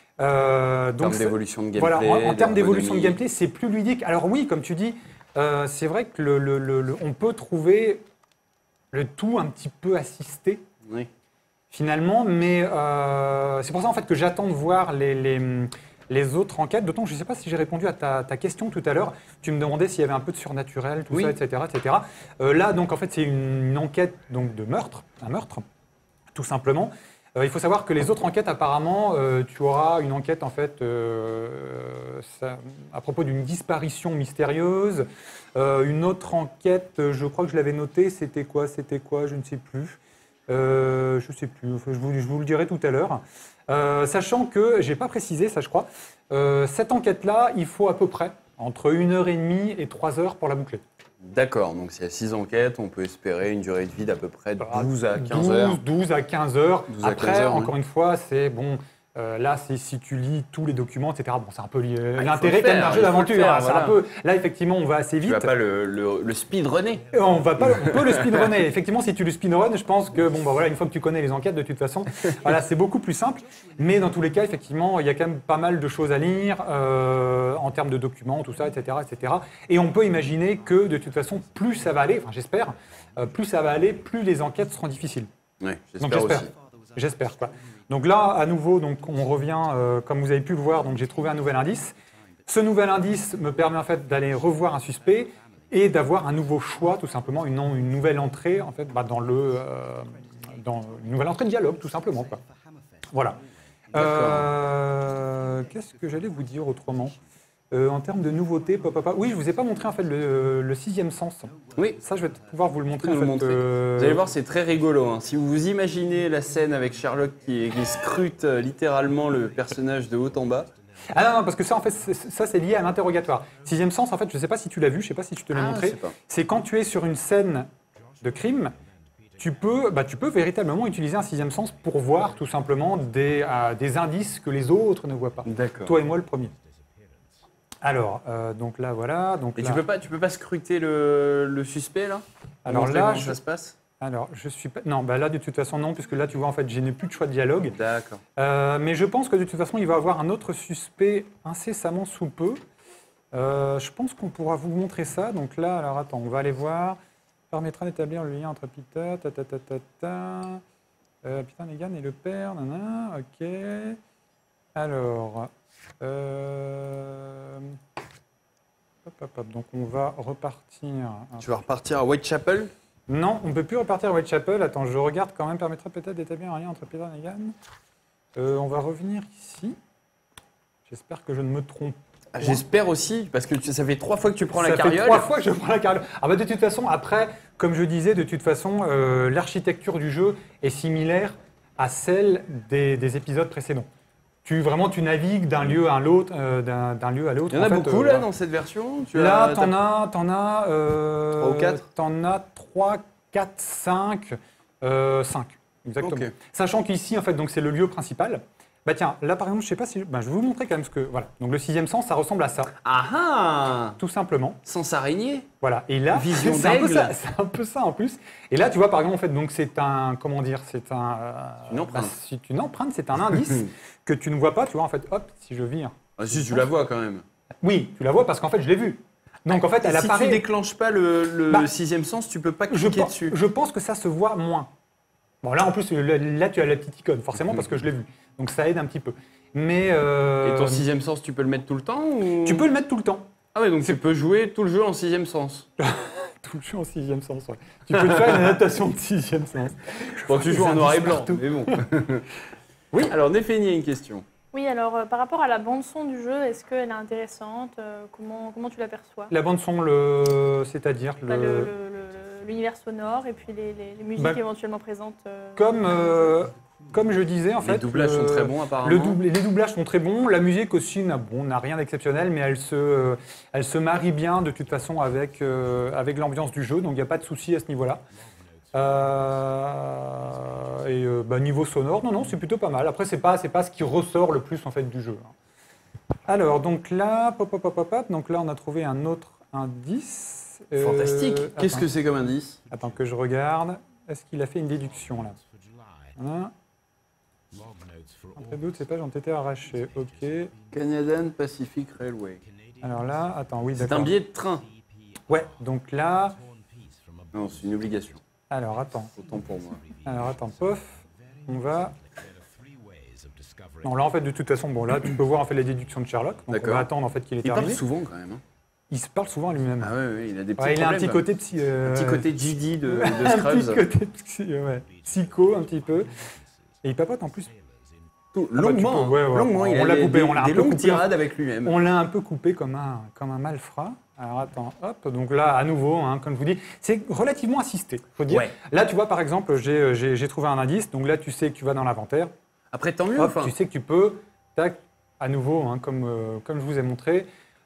Euh, En termes c'est- d'évolution de gameplay. voilà, en, en termes d'évolution de d'ergonomie. gameplay, c'est plus ludique. Alors oui, comme tu dis, euh, c'est vrai que le, le- le- le- on peut trouver le tout un petit peu assisté. Oui. finalement, mais euh, c'est pour ça en fait que j'attends de voir les, les, les autres enquêtes, d'autant que je ne sais pas si j'ai répondu à ta, ta question tout à l'heure. Tu me demandais s'il y avait un peu de surnaturel, tout Oui. ça, et cetera et cetera. Euh, là, donc en fait, c'est une, une enquête donc, de meurtre, un meurtre, tout simplement. Euh, il faut savoir que les autres enquêtes, apparemment, euh, tu auras une enquête en fait euh, ça, à propos d'une disparition mystérieuse. Euh, une autre enquête, je crois que je l'avais notée, c'était quoi C'était quoi Je ne sais plus. Euh, je ne sais plus, enfin, je, vous, je vous le dirai tout à l'heure. Euh, sachant que, je n'ai pas précisé ça je crois, euh, cette enquête-là, il faut à peu près entre une heure et demie et trois heures pour la boucler. D'accord, donc s'il y a six enquêtes, on peut espérer une durée de vie d'à peu près Voilà, douze à quinze douze, heures. douze à quinze heures. douze à Après, quinze heures, encore oui. une fois, c'est bon. Euh, là, c'est si tu lis tous les documents, et cetera. Bon, c'est un peu li- faut l'intérêt le quand même faire, d'un jeu il faut le d'aventure. faire, hein. C'est voilà. un peu. Là, effectivement, on va assez Tu vite. vas pas le, le, le speedrunner. On va pas, on peut le speedrunner. Effectivement, si tu le speedrun, je pense que bon, bah voilà, une fois que tu connais les enquêtes, de toute façon, voilà, c'est beaucoup plus simple. Mais dans tous les cas, effectivement, il y a quand même pas mal de choses à lire euh, en termes de documents, tout ça, et cetera, et cetera. Et on peut imaginer que de toute façon, plus ça va aller, enfin j'espère, euh, plus ça va aller, plus les enquêtes seront difficiles. Oui, Donc j'espère j'espère. aussi. J'espère quoi. Donc là, à nouveau, donc on revient, euh, comme vous avez pu le voir, donc j'ai trouvé un nouvel indice. Ce nouvel indice me permet en fait d'aller revoir un suspect et d'avoir un nouveau choix, tout simplement, une, une nouvelle entrée en fait bah, dans le, euh, dans une nouvelle entrée de dialogue, tout simplement quoi. Voilà. Euh, Qu'est-ce que j'allais vous dire autrement Euh, en termes de nouveautés, papa, papa. Oui, je vous ai pas montré en fait le, le sixième sens. Oui, Ça, je vais pouvoir vous le montrer. nous en le fait, montrer. euh, vous allez voir, c'est très rigolo. hein. Si vous vous imaginez la scène avec Sherlock qui, qui scrute euh, littéralement le personnage de haut en bas. Ah non, non, parce que ça, en fait, c'est- ça, c'est lié à l'interrogatoire. Sixième sens, en fait, je ne sais pas si tu l'as vu, je ne sais pas si tu te l'ai Ah, je montré. sais pas. C'est quand tu es sur une scène de crime, tu peux, bah, tu peux véritablement utiliser un sixième sens pour voir tout simplement des, euh, des indices que les autres ne voient pas. D'accord. Toi et moi, le premier. Alors, euh, donc là, voilà. Donc Et là, tu peux pas, tu peux pas scruter le, le suspect là Alors Montrer là, comment je- ça se passe. alors, je suis pas. Non, bah là, de toute façon, non, puisque là, tu vois, en fait, je n'ai plus de choix de dialogue. D'accord. Euh, mais je pense que de toute façon, il va y avoir un autre suspect incessamment sous peu. Euh, je pense qu'on pourra vous montrer ça. Donc là, alors attends, on va aller voir. Permettra d'établir le lien entre Peter, ta ta ta ta ta. Euh, Peter Negan et le père, nanana, ok. Alors, euh, hop, hop, hop. Donc on va repartir. Tu vas repartir à Whitechapel. Non, on ne peut plus repartir à Whitechapel. Attends, je regarde quand même. Permettra peut-être d'établir un lien entre Peter Negan. Euh, on va revenir ici. J'espère que je ne me trompe pas. Ah, J'espère aussi, parce que tu- ça fait trois fois que tu prends la Ça fait carriole. trois fois que je prends la carriole. Ah bah de toute façon, après, comme je disais, de toute façon, euh, l'architecture du jeu est similaire à celle des, des épisodes précédents. Tu, vraiment, tu navigues d'un lieu à l'autre, euh, d'un d'un lieu à l'autre. Il y en a fait, beaucoup euh, là voilà. dans cette version. Tu Là, as- t'en t'as- as, t'en as, euh, Trois ou quatre T'en as trois, quatre, cinq, euh, cinq, exactement. Ok. Sachant qu'ici, en fait, donc c'est le lieu principal. Bah tiens, là par exemple, je sais pas si, bah, je vais vous montrer quand même ce que, voilà. Donc le sixième sens, ça ressemble à ça, Ah ah tout simplement. Sans araignée. Voilà. Et là, Vision c'est un peu d'aigle. ça, c'est un peu ça en plus. Et là, tu vois, par exemple, en fait, donc c'est un, comment dire, c'est un, euh, Une empreinte. bah, c'est une empreinte, c'est un indice que tu ne vois pas. Tu vois, en fait, hop, si je vire. Ah, si, tu la vois quand même. Oui, tu la vois parce qu'en fait, je l'ai vue. Donc en fait, elle si apparaît. tu déclenches pas le, le Bah, sixième sens, tu peux pas Je, cliquer pense- dessus. je pense que ça se voit moins. Bon, là, en plus, là, là, tu as la petite icône, forcément, parce que je l'ai vu. Donc, ça aide un petit peu. Mais. euh, Et ton sixième sens, tu peux le mettre tout le temps ou... Tu peux le mettre tout le temps. Ah ouais, donc tu peux jouer tout le jeu en sixième sens. Tout le jeu en sixième sens, ouais. Tu peux te faire une adaptation de sixième sens. Bon, tu des joues en noir et indices blanc, partout. mais bon. Oui. Alors, Néphénie a une question. Oui, alors euh, par rapport à la bande-son du jeu, est-ce qu'elle est intéressante euh, comment, comment tu l'aperçois La bande-son, le... c'est-à-dire Bah, le... le- le- le- L'univers sonore et puis les, les- les musiques Bah, éventuellement présentes. euh, Comme, euh, comme je disais, en fait. Les doublages le- sont très bons apparemment. Le double- les doublages sont très bons. La musique aussi n'a bon, n'a rien d'exceptionnel, mais elle se, elle se marie bien de toute façon avec, euh, avec l'ambiance du jeu, donc il n'y a pas de souci à ce niveau-là. Euh, et euh, bah, niveau sonore, non, non, c'est plutôt pas mal. Après, c'est pas, c'est pas ce qui ressort le plus en fait du jeu. Alors, donc là, pop, pop, pop, pop, pop, donc là, on a trouvé un autre indice. Euh, Fantastique. Qu'est-ce attends. que c'est comme indice? Attends que je regarde. Est-ce qu'il a fait une déduction là? Hein? Entre doute, ces pages ont été arrachées. Ok. Canadian Pacific Railway. Alors là, attends, oui, C'est d'accord. un billet de train. Ouais, donc là. Non, c'est une obligation. Alors attends. Autant pour moi. Alors attends, pof. on va... Non, là, en fait, de toute façon, bon, là, tu peux voir en fait la déduction de Sherlock. Donc, on D'accord. va attendre en fait qu'il ait Il parle terminé. souvent quand même. hein. Il se parle souvent à lui-même. Ah ouais, ouais, il a des petits Ouais, il a un problèmes. petit côté psy, euh, Un petit côté G D de, de un petit Scrubs. côté psy, ouais, psycho un petit peu. Et il papote en plus. Tout- Ah bah, longuement, tu peux- hein. ouais, ouais. longuement, il On a l'a des, coupé, des- on l'a un des peu longues coupé. tirades avec lui-même. On l'a un peu coupé comme un, comme un malfrat. Alors attends, hop, donc là, à nouveau, hein, comme je vous dis, c'est relativement assisté, faut dire. Ouais. Là, tu vois, par exemple, j'ai j'ai- j'ai trouvé un indice, donc là, tu sais que tu vas dans l'inventaire, Après, tant mieux. hop, Enfin, tu sais que tu peux, tac, à nouveau, hein, comme, euh, comme je vous ai montré,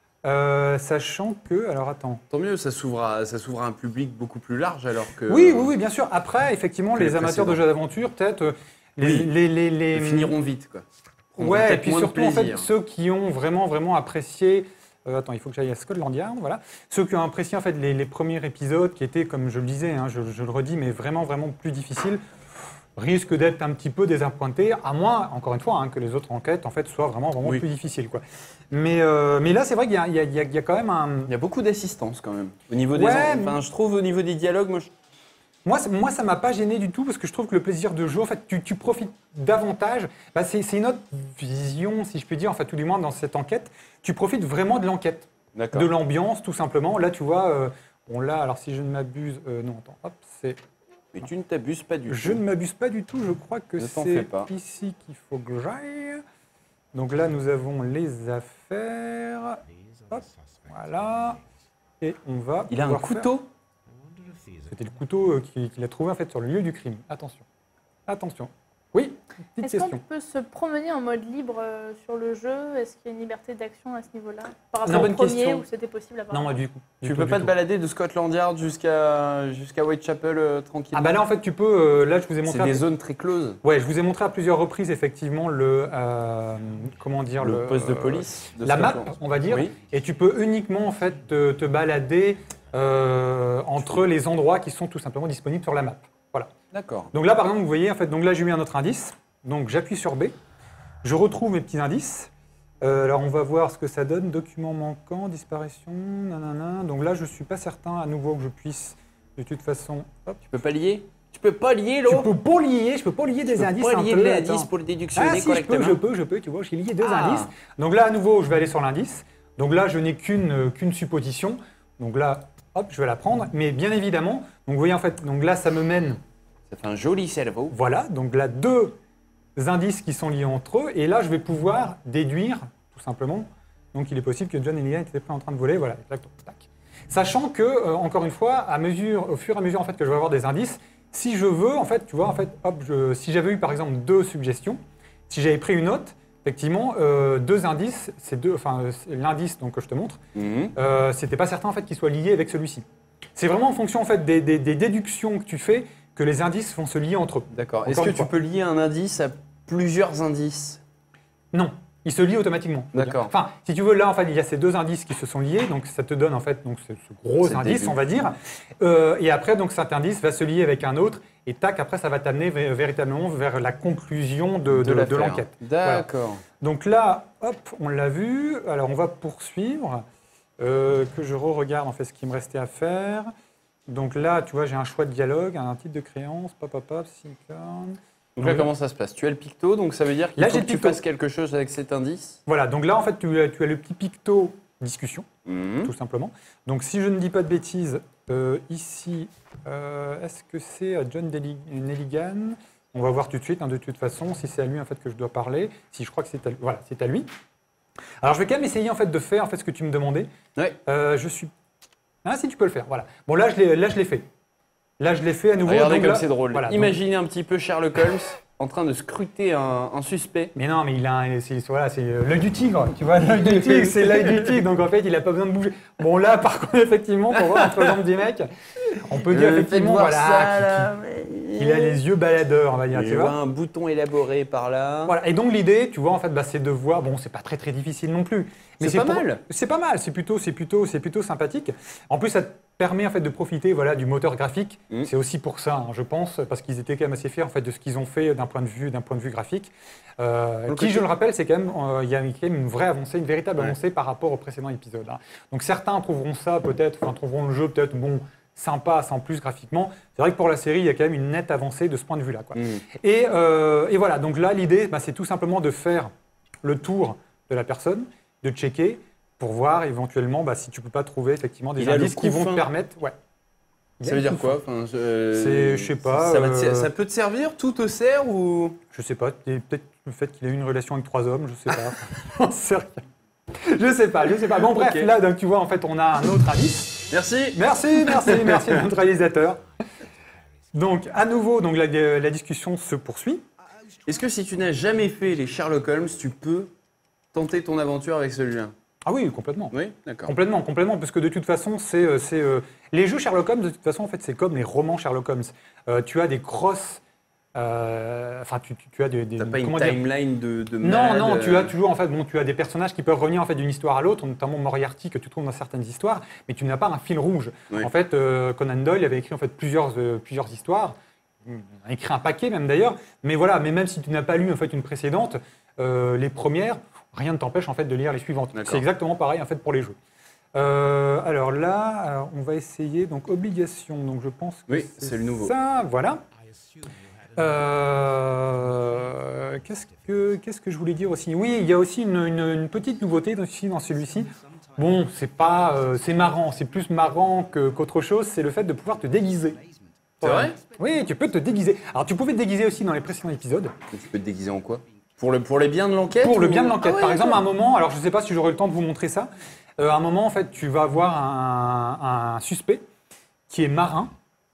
euh, sachant que, alors attends. tant mieux, ça s'ouvre à, ça s'ouvre à un public beaucoup plus large alors que. Oui, oui, oui, bien sûr. Après, effectivement, que les les amateurs de précédents. jeux d'aventure, peut-être, euh, les, Oui. les, les, les- Ils finiront vite, quoi. Prendront Ouais, et peut-être puis moins de surtout, en fait, plaisir. ceux qui ont vraiment, vraiment apprécié. euh, attends, il faut que j'aille à Scotland Yard, voilà. Ceux qui ont apprécié en fait les, les premiers épisodes, qui étaient, comme je le disais, hein, je, je le redis, mais vraiment, vraiment plus difficiles, risquent d'être un petit peu désappointés, à moins, encore une fois, hein, que les autres enquêtes en fait soient vraiment, vraiment Oui. plus difficiles, quoi. Mais, euh, mais là, c'est vrai qu'il y a, il y a- il y a- il y a quand même un. Il y a beaucoup d'assistance quand même. Au niveau des. Ouais, en- Enfin, je trouve au niveau des dialogues, moi. je- Moi, ça- moi, ça m'a pas gêné du tout parce que je trouve que le plaisir de jeu, en fait, tu, tu profites davantage. Bah, c'est c'est une autre vision, si je puis dire, en fait, tout du moins dans cette enquête. Tu profites vraiment de l'enquête, D'accord. de l'ambiance, tout simplement. Là, tu vois, euh, on l'a. Alors, si je ne m'abuse, euh, non, attends, hop, c'est. Mais tu ne t'abuses pas du Je tout. ne m'abuse pas du tout. Je crois que Ne t'en fais c'est pas. ici qu'il faut que j'aille. Donc là, nous avons les affaires. Hop, voilà. Et on va. Il a un pouvoir faire- couteau. C'était le couteau euh, qu'il qu'il a trouvé en fait sur le lieu du crime. Attention. Attention. Oui, petite Est-ce qu'on question. peut se promener en mode libre euh, sur le jeu? Est-ce qu'il y a une liberté d'action à ce niveau-là? Par Très rapport au bonne premier question. où c'était possible avant? Non, moi du coup. du Tu tout, peux du pas tout. te balader de Scotland Yard jusqu'à jusqu'à Whitechapel euh, tranquillement. Ah bah là en fait tu peux. euh, là je vous ai c'est montré. des à... zones très closes. Ouais, je vous ai montré à plusieurs reprises effectivement le. euh, comment dire Le, le poste de euh, police. de la map, Scotland. on va dire. Oui. Et tu peux uniquement en fait te, te balader euh, entre les endroits qui sont tout simplement disponibles sur la map. Voilà. D'accord. Donc là, par exemple, vous voyez, en fait, donc là, j'ai mis un autre indice. Donc j'appuie sur B. Je retrouve mes petits indices. Euh, alors on va voir ce que ça donne. Document manquant, disparition, nanana. Donc là, je suis pas certain à nouveau que je puisse, de toute façon. Hop. Tu peux pas lier. Tu peux pas lier Je l'eau. peux pas lier, je peux pas lier des Tu peux indices. pas un lier peu, les attends. indices pour le déductionner Ah si, je peux, correctement. je peux, je peux. Tu vois, j'ai lié deux Ah. indices. Donc là, à nouveau, je vais aller sur l'indice. Donc là, je n'ai qu'une euh, qu'une supposition. Donc là, hop, je vais la prendre. Mais bien évidemment, donc vous voyez en fait, donc là, ça me mène. Ça fait un joli cerveau. Voilà, donc là, deux indices qui sont liés entre eux. Et là, je vais pouvoir déduire, tout simplement. Donc, il est possible que John et Lilian étaient prêts en train de voler. Voilà, tac, tac. Sachant que, euh, encore une fois, à mesure, au fur et à mesure en fait, que je vais avoir des indices, si je veux, en fait, tu vois, en fait, hop, je- si j'avais eu par exemple deux suggestions, si j'avais pris une note, effectivement, euh, deux indices, c'est deux, enfin, euh, c'est l'indice donc que je te montre, Mhm. euh, c'était pas certain en fait qu'il soit lié avec celui-ci. C'est vraiment en fonction en fait des, des- des déductions que tu fais que les indices vont se lier entre eux. D'accord. Encore Est-ce que une tu fois. peux lier un indice à plusieurs indices? Non, ils se lient automatiquement. je veux dire. D'accord. Enfin, si tu veux, là, en fait, il y a ces deux indices qui se sont liés, donc ça te donne en fait donc ce, ce gros C'est le indice, début. on va dire. Euh, et après, donc cet indice va se lier avec un autre, et tac, après, ça va t'amener vé- véritablement vers la conclusion de, de- de l'affaire. l'enquête. D'accord. Donc là, hop, on l'a vu. Alors, on va poursuivre. Euh, que je re-regarde en fait ce qui me restait à faire. Donc là, tu vois, j'ai un choix de dialogue, un titre de créance, pop, pop, pop, Silicon. Donc là, Oui. comment ça se passe? Tu as le picto, donc ça veut dire qu'il Là, faut j'ai que le tu picto. fasses quelque chose avec cet indice. Voilà, donc là, en fait, tu as, tu as le petit picto discussion, Mhm. tout simplement. Donc, si je ne dis pas de bêtises, euh, ici, euh, est-ce que c'est euh, John Deli- Nelligan? On va voir tout de suite, hein, de toute façon, si c'est à lui en fait que je dois parler. Si je crois que c'est à lui. Voilà, c'est à lui. Alors, je vais quand même essayer en fait de faire en fait ce que tu me demandais. Ouais. Euh, je suis. Ah, si tu peux le faire. Voilà. Bon, là, je l'ai, là, je l'ai fait. Là, je l'ai fait à nouveau. Regardez donc comme là- c'est drôle. voilà, donc- Imaginez un petit peu Sherlock Holmes en train de scruter un, un suspect. Mais non, mais il a, un- c'est, voilà, c'est euh, l'œil du tigre, tu vois, l'œil du tigre, c'est l'œil du tigre, donc en fait, il n'a pas besoin de bouger. Bon, là, par contre, effectivement, pour voir entre jambes du mec, on peut dire Euh, faites effectivement, voir voilà, ça, qu'il- là. qu'il a les yeux baladeurs, on va dire, Il tu voit vois. un bouton élaboré par là. Voilà, et donc l'idée, tu vois, en fait, bah, c'est de voir, bon, c'est pas très très difficile non plus. C'est pas pour- mal. C'est pas mal, c'est plutôt, c'est plutôt, c'est plutôt sympathique. En plus, ça te permet en fait de profiter, voilà, du moteur graphique. Mm. C'est aussi pour ça, hein, je pense, parce qu'ils étaient quand même assez fiers en fait de ce qu'ils ont fait d'un point de vue, d'un point de vue graphique. Euh, Donc, qui, ok. je le rappelle, c'est quand même, euh, il y a quand même une vraie avancée, une véritable Ouais. avancée par rapport au précédent épisode. hein. Donc certains trouveront ça peut-être, enfin trouveront le jeu peut-être bon. sympa sans plus graphiquement. C'est vrai que pour la série, il y a quand même une nette avancée de ce point de vue-là, quoi. Mmh. Et, euh, et voilà, donc là, l'idée, bah, c'est tout simplement de faire le tour de la personne, de checker pour voir éventuellement bah, si tu peux pas trouver effectivement des Il a le indices qui coup vont fin. te permettre. Ouais. Il y a Ça veut le dire coup quoi? fin. Enfin, je... C'est, je sais pas, Ça, va te- euh, ça peut te servir? Tout te sert ou... Je sais pas, et peut-être le fait qu'il ait eu une relation avec trois hommes, je sais pas. J'en sais rien. Je sais pas, je sais pas. Bon, bref, Ok. là, donc, tu vois, en fait, on a un autre indice. Merci. Merci, merci, merci à notre réalisateur. Donc, à nouveau, donc, la, la discussion se poursuit. Est-ce que si tu n'as jamais fait les Sherlock Holmes, tu peux tenter ton aventure avec celui-là? Ah oui, complètement. Oui, d'accord. Complètement, complètement, parce que de toute façon, c'est, euh, c'est euh, les jeux Sherlock Holmes. De toute façon, en fait, c'est comme les romans Sherlock Holmes. Euh, tu as des crosses, euh, enfin, tu, tu, tu as des, des T'as pas une comment dire timeline de, de Non, malade, non, tu euh, as toujours en fait, bon, tu as des personnages qui peuvent revenir en fait d'une histoire à l'autre, notamment Moriarty que tu trouves dans certaines histoires, mais tu n'as pas un fil rouge. Oui. En fait, euh, Conan Doyle avait écrit en fait plusieurs, euh, plusieurs histoires, il a écrit un paquet même d'ailleurs, mais voilà, mais même si tu n'as pas lu en fait une précédente, euh, les premières, rien ne t'empêche en fait de lire les suivantes. D'accord. C'est exactement pareil en fait pour les jeux. Euh, alors là, alors, on va essayer donc obligation. Donc je pense que Oui, c'est le nouveau. Ça, voilà. Euh, qu'est-ce que qu'est-ce que je voulais dire aussi? Oui, il y a aussi une, une- une petite nouveauté dans, ici, dans celui-ci. Bon, c'est pas, euh, c'est marrant, c'est plus marrant que- qu'autre chose. C'est le fait de pouvoir te déguiser. C'est vrai? Oui, tu peux te déguiser. Alors tu pouvais te déguiser aussi dans les précédents épisodes. Tu peux te déguiser en quoi? Pour le, pour les biens de l'enquête? Pour le ou- bien de l'enquête. Ah ouais, Par exemple, à un d'accord. moment, alors je ne sais pas si j'aurai le temps de vous montrer ça, euh, à un moment, en fait, tu vas avoir un, un suspect qui est marin,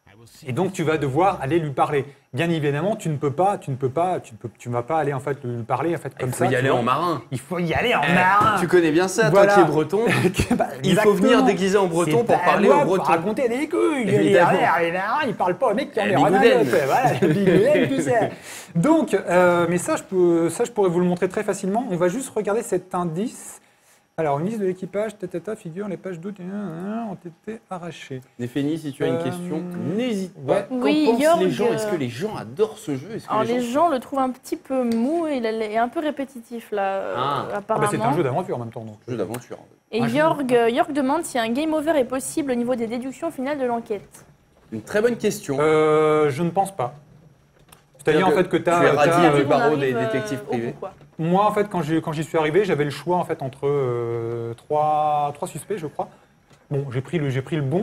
et donc tu vas devoir aller lui parler. Bien évidemment, tu ne peux pas, tu ne peux pas, tu ne peux, tu ne vas pas aller en fait lui parler en fait comme Il faut ça. y tu aller vois. en marin. Il faut y aller en Eh, marin. Tu connais bien ça, Voilà. toi qui es breton. Bah, Il faut venir exactement. déguisé en breton C'est pour pas parler moi au pour breton. raconter des couilles. Il est Évidemment. les marins, ils parlent pas aux mecs qui ont Eh, les Bigouden. renagnottes. Voilà, Bigouden, tout ça. Donc, euh, mais ça je, peux, ça, je pourrais vous le montrer très facilement. On va juste regarder cet indice. Alors, une liste de l'équipage, tata, figure, les pages d'août ont été arrachées. Néphénie, si tu as une Euh, question, n'hésite ouais. pas. Qu'en Oui, pensent Jorg, les gens? euh, Est-ce que les gens adorent ce jeu? Est-ce que Alors les gens... gens le trouvent un petit peu mou et il est un peu répétitif là, euh, Ah. Ah bah, apparemment. c'est un jeu d'aventure en même temps. Donc. Jeu d'aventure. Et Un jeu Jorg, euh, Jorg demande si un game over est possible au niveau des déductions finales de l'enquête. Une très bonne question. Euh, je ne pense pas. C'est-à-dire en C'est-à-dire fait que tu as. tu es radié Dès du qu'on barreau arrive, des euh, détectives au privés. bout, quoi. Moi, en fait, quand j'y quand j'y suis arrivé, j'avais le choix en fait entre euh, trois, trois suspects, je crois. Bon, j'ai pris le j'ai pris le bon.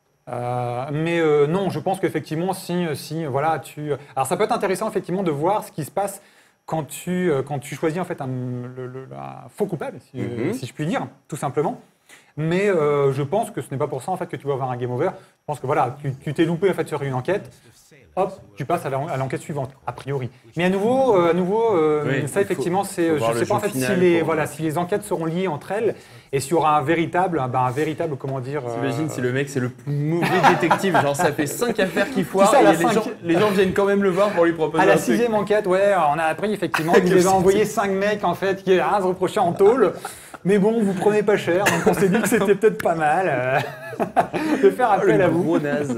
Euh, mais euh, non, je pense qu'effectivement, si, si, voilà, tu. Alors, ça peut être intéressant effectivement de voir ce qui se passe quand tu, euh, quand tu choisis en fait un, le, le- un faux coupable, si, Mhm. si je puis dire, tout simplement. Mais euh, je pense que ce n'est pas pour ça en fait que tu vas avoir un game over. Je pense que voilà, tu tu t'es loupé en fait sur une enquête. Hop, tu passes à la- à l'enquête suivante, a priori. Mais à nouveau, euh, à nouveau, euh, Oui, il ça faut- effectivement, c'est, faut je voir ne le sais pas en jeu fait si final les, pour- voilà, si les enquêtes seront liées entre elles et s'il y aura un véritable, un, ben, un véritable, comment dire. euh, T'imagines si le mec c'est le plus mauvais détective, genre ça fait cinq affaires qu'il foire C'est ça, et la les, cinq- gens, les gens viennent quand même le voir pour lui proposer À la un truc. sixième enquête, ouais, on a appris effectivement qu'il Que avait c'est- envoyé cinq mecs en fait qui avaient rien à se reprocher en tôle. Mais bon, vous prenez pas cher, donc on s'est dit que c'était peut-être pas mal euh, de faire Oh, appel le à vous. gros naze.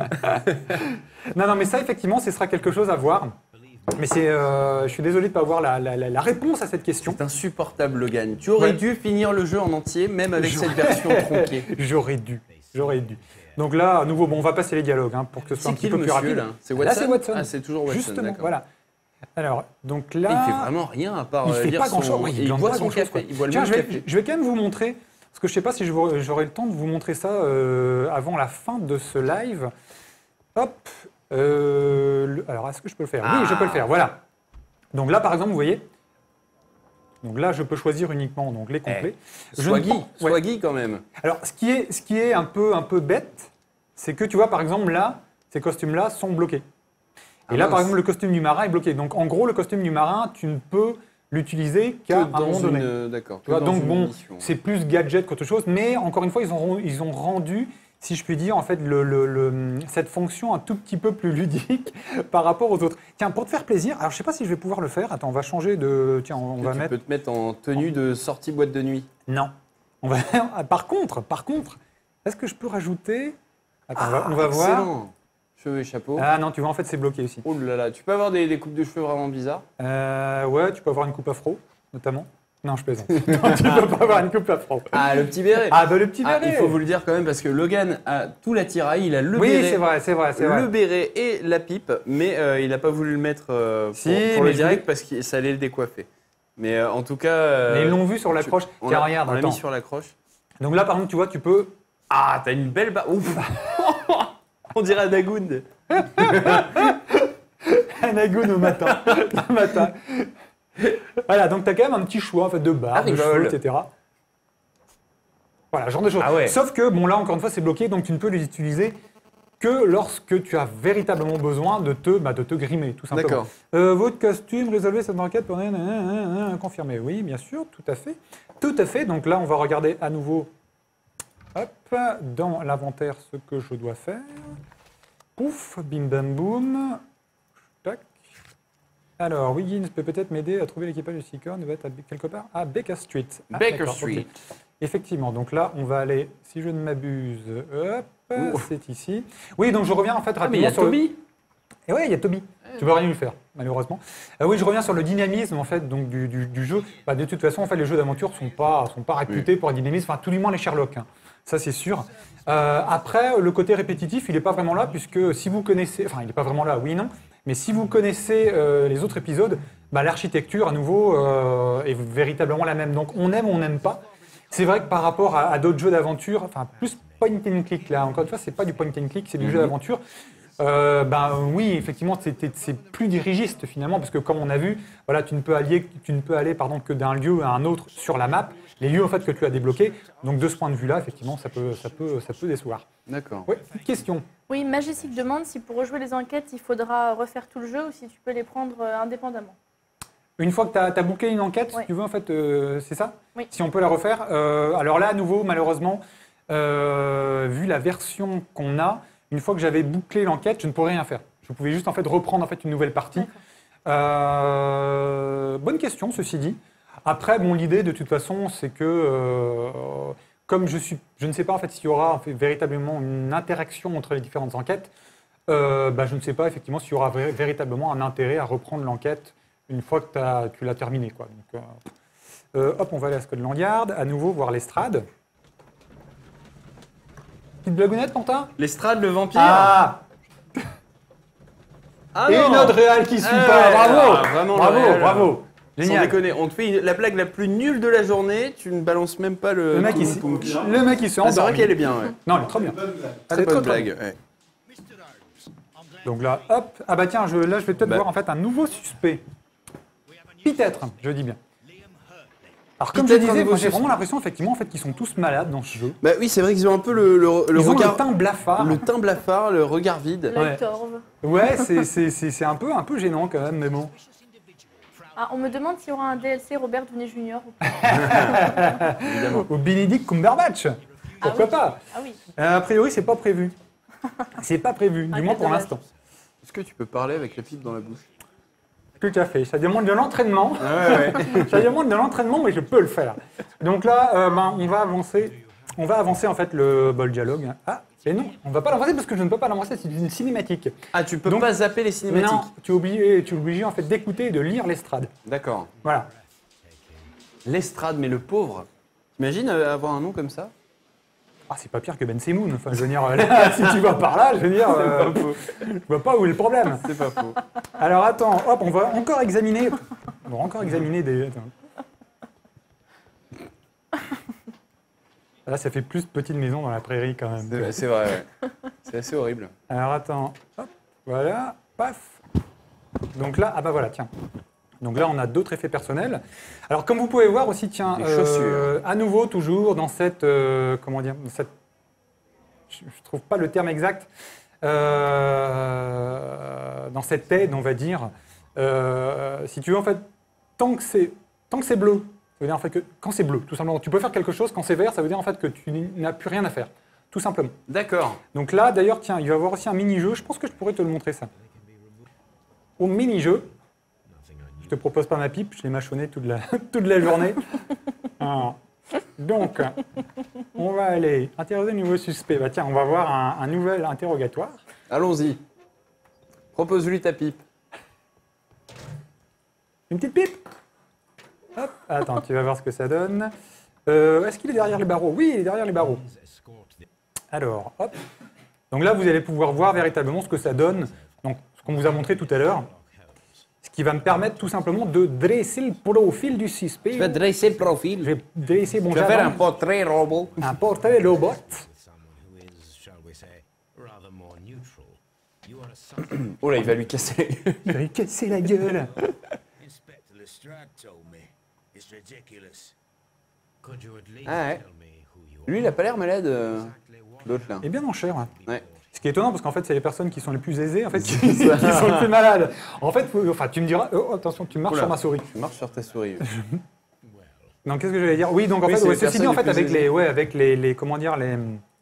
Non, non, mais ça, effectivement, ce sera quelque chose à voir. Mais c'est, euh, je suis désolé de ne pas avoir la, la- la- la réponse à cette question. C'est insupportable, Logan. Tu aurais Ouais. dû finir le jeu en entier, même avec cette version tronquée. J'aurais dû, j'aurais dû. Donc là, à nouveau, bon, on va passer les dialogues hein, pour que ce soit C'est un qui petit le peu plus monsieur rapide. là? C'est Là, Watson. c'est Watson. Ah, c'est toujours Watson. Justement, d'accord. voilà. Alors, donc Et là, Il fait vraiment rien à part il euh, fait lire pas son... grand-chose. Ouais, et il glande boit pas son grand-chose, café. quoi. Il boit le Tiens, même je vais, café. je vais quand même vous montrer, parce que je ne sais pas si je vous- j'aurai le temps de vous montrer ça euh, avant la fin de ce live. Hop. euh, le- alors, est-ce que je peux le faire? Oui, je peux le faire. Voilà. Donc là, par exemple, vous voyez. Donc là, je peux choisir uniquement donc, les complets. Je ne Swaggy, pense- ouais. Swaggy quand même. Alors, ce qui est, ce qui est un, peu, un peu bête, c'est que tu vois, par exemple, là, ces costumes-là sont bloqués. Et Ah là, par mince. exemple, le costume du marin est bloqué. Donc, en gros, le costume du marin, tu ne peux l'utiliser Que qu'à un dans moment donné. une... euh, D'accord. Tu que vois, dans donc, une bon, mission. c'est plus gadget qu'autre chose. Mais encore une fois, ils ont, ils ont rendu, si je puis dire, en fait, le, le- le- cette fonction un tout petit peu plus ludique par rapport aux autres. Tiens, pour te faire plaisir, alors je ne sais pas si je vais pouvoir le faire. Attends, on va changer de. Tiens, on Que va tu mettre. peux te mettre en tenue de sortie boîte de nuit. Non. On va... par contre, par contre, est-ce que je peux rajouter. Attends, on va, on va voir. Excellent. Cheveux et chapeau. Ah non, tu vois, en fait, c'est bloqué aussi. Oh là là, tu peux avoir des, des coupes de cheveux vraiment bizarres. Euh, ouais, tu peux avoir une coupe afro, notamment. Non, je plaisante. Non, tu ne peux pas avoir une coupe afro. Ah, le petit béret. Ah, bah le petit Ah, béret. il faut vous le dire quand même parce que Logan a tout l'attirail, il a le Oui, béret, c'est vrai, c'est vrai, c'est vrai. le béret et la pipe, mais euh, il n'a pas voulu le mettre euh, pour, Si, pour mais le je direct voulais- parce que ça allait le décoiffer. Mais euh, en tout cas, euh, Mais ils l'ont vu sur l'accroche. on Tiens, l'a- regarde, on l'a attends. mis sur l'accroche. Donc là, par exemple, tu vois, tu peux. Ah, t'as une belle barre. Ouf. On dirait Anagound. Anagoun au matin. Le matin. Voilà, donc tu as quand même un petit choix en fait, de barres, Ah, de rigole. cheveux, et cetera. Voilà, genre de choses. Ah ouais. Sauf que, bon là, encore une fois, c'est bloqué, donc tu ne peux les utiliser que lorsque tu as véritablement besoin de te, bah, de te grimer, tout simplement. D'accord. Euh, votre costume, résolvez cette enquête pour confirmer. Oui, bien sûr, tout à fait. Tout à fait. Donc là, on va regarder à nouveau hop, dans l'inventaire ce que je dois faire. Pouf, bim bam boum. Tac. Alors, Wiggins peut peut-être m'aider à trouver l'équipage du Seacorn. Il va être à, quelque part à Baker Street. Ah, Baker d'accord, Street. ok. Effectivement, donc là, on va aller, si je ne m'abuse, hop, Ouh. c'est ici. Oui, donc je reviens en fait Ah, mais il y rapidement a sur le- Toby. Et ouais, il y a Toby. Tu peux rien lui faire, malheureusement. Euh, oui, je reviens sur le dynamisme en fait donc du, du- du jeu. Bah, de toute façon, en fait, les jeux d'aventure sont pas sont pas réputés pour un dynamisme. Enfin, tout du moins les Sherlock. hein. Ça, c'est sûr. Euh, après, le côté répétitif, il n'est pas vraiment là puisque si vous connaissez, enfin, il n'est pas vraiment là. Oui, non. Mais si vous connaissez euh, les autres épisodes, bah, l'architecture à nouveau euh, est véritablement la même. Donc, on aime ou on n'aime pas. C'est vrai que par rapport à, à d'autres jeux d'aventure, enfin plus point and click là. Encore une fois, c'est pas du point and click, c'est du jeu d'aventure. Euh, ben oui, effectivement, c'est c'est plus dirigiste finalement, parce que comme on a vu, voilà, tu ne peux aller, tu ne peux aller pardon, que d'un lieu à un autre sur la map, les lieux en fait que tu as débloqués. Donc de ce point de vue-là, effectivement, ça peut, ça peut, ça peut décevoir. D'accord. Oui, question. Oui, Majestic demande si pour rejouer les enquêtes, il faudra refaire tout le jeu ou si tu peux les prendre euh, indépendamment. Une fois que tu as, as booké une enquête, Ouais. si tu veux, en fait, euh, c'est ça Oui. Si on peut la refaire. Euh, alors là, à nouveau, malheureusement, euh, vu la version qu'on a, une fois que j'avais bouclé l'enquête, je ne pourrais rien faire. Je pouvais juste en fait reprendre en fait une nouvelle partie. D'accord. Euh, bonne question, ceci dit. Après, bon, l'idée de toute façon, c'est que euh, comme je suis, je ne sais pas en fait s'il y aura en fait, véritablement une interaction entre les différentes enquêtes. Euh, bah, je ne sais pas effectivement s'il y aura vé- véritablement un intérêt à reprendre l'enquête une fois que t'as- tu l'as terminée, quoi. Donc, euh, euh, hop, on va aller à Scotland Yard, à nouveau voir l'estrade. Petite blagounette, Pantin L'estrade, le vampire. Ah, Ah et non. une autre réal qui suit Ah pas. ouais, Bravo, ah, vraiment, bravo, le réal, bravo. Sans Génial. déconner, on te fait une- la blague la plus nulle de la journée, tu ne balances même pas le. Le mec, il, Poum, s'est- poum. le mec, il se Ah, c'est vrai endormi. qu'elle est bien, ouais. Non, elle est très bien. Bonne blague. Elle Très est bonne très blague. ouais. Donc là, hop. Ah bah tiens, je, là, je vais peut-être Bah. voir en fait un nouveau suspect. Peut-être, je dis bien. Alors comme je Peut-être un disais, nouveau moi, j'ai suspect. vraiment l'impression effectivement en fait qu'ils sont tous malades dans ce jeu. Bah oui, c'est vrai qu'ils ont un peu le, le, le Ils ont regard. le teint blafard. le teint blafard, le regard vide. L'œil Ouais. torve. Ouais, c'est- c'est c'est- c'est un peu, un peu gênant quand même, mais bon. Ah, on me demande s'il y aura un D L C Robert Downey junior ou pas. Évidemment. Ou Benedict Cumberbatch. Pourquoi oui. pas Ah oui. Euh, A priori, c'est pas prévu. C'est pas prévu, Ah, du moins quel pour dommage. l'instant. Est-ce que tu peux parler avec la pipe dans la bouche? Tout à fait. Ça demande de l'entraînement. Ah ouais, ouais. Ça demande de l'entraînement, mais je peux le faire. Donc là, euh, ben, on va avancer. On va avancer en fait le, bah, le dialogue. Ah, et non, on va pas l'avancer parce que je ne peux pas l'avancer. C'est une cinématique. Ah, tu peux Donc- pas zapper les cinématiques. Non, tu es obligé, tu es obligé en fait d'écouter et de lire l'estrade. D'accord. Voilà. L'estrade, mais le pauvre. T'imagines euh, avoir un nom comme ça? Ah, c'est pas pire que Ben Semoun. Enfin, je veux dire, là, si tu vas par là, je veux dire, euh, je vois pas où est le problème. C'est pas faux. Alors attends, hop, on va encore examiner. On va encore examiner des. Attends. Là, ça fait plus petite maison dans la prairie quand même. C'est c'est vrai, ouais. C'est assez horrible. Alors attends, hop, voilà, paf. Donc là, ah bah voilà, tiens. Donc là, on a d'autres effets personnels. Alors comme vous pouvez voir aussi, tiens, Des euh, à nouveau toujours dans cette, euh, comment dire, dans cette, je, je trouve pas le terme exact, euh, dans cette aide, on va dire. Euh, si tu veux en fait, tant que c'est, tant que c'est bleu, ça veut dire en fait que quand c'est bleu, tout simplement, tu peux faire quelque chose. Quand c'est vert, ça veut dire en fait que tu n'as plus rien à faire, tout simplement. D'accord. Donc là, d'ailleurs, tiens, il va y avoir aussi un mini-jeu. Je pense que je pourrais te le montrer, ça. Au mini-jeu, je te propose pas ma pipe, je l'ai mâchonné toute la, toute la journée. Alors, donc, on va aller interroger le nouveau suspect. Bah tiens, on va voir un, un nouvel interrogatoire. Allons-y. Propose-lui ta pipe. Une petite pipe. Hop, attends, tu vas voir ce que ça donne. Euh, Est-ce qu'il est derrière les barreaux? Oui, il est derrière les barreaux. Alors, hop. Donc là, vous allez pouvoir voir véritablement ce que ça donne. Donc, ce qu'on vous a montré tout à l'heure. Ce qui va me permettre tout simplement de dresser le profil du suspect. Tu vas dresser le Je profil. vais dresser mon Tu vas faire un jalon. portrait robot. Un portrait robot. Oh là, il va lui casser. Je vais lui casser la gueule. Inspector Lestrade told me. It's ridiculous. Could you at least Ah ouais. tell me who you Lui, il a pas l'air malade, euh, l'autre là. Et bien mon cher. Ouais. Ce qui est étonnant parce qu'en fait, c'est les personnes qui sont les plus aisées, en fait, qui, qui sont les plus malades. En fait, faut- enfin, tu me diras, oh, attention, tu marches Oula. sur ma souris. Tu marches sur ta souris. Donc, qu'est-ce que je vais dire? Oui, donc en Oui, fait, c'est ouais, les ceci dit, en fait, personnes les avec plus les, ouais, avec les, les, comment dire, les,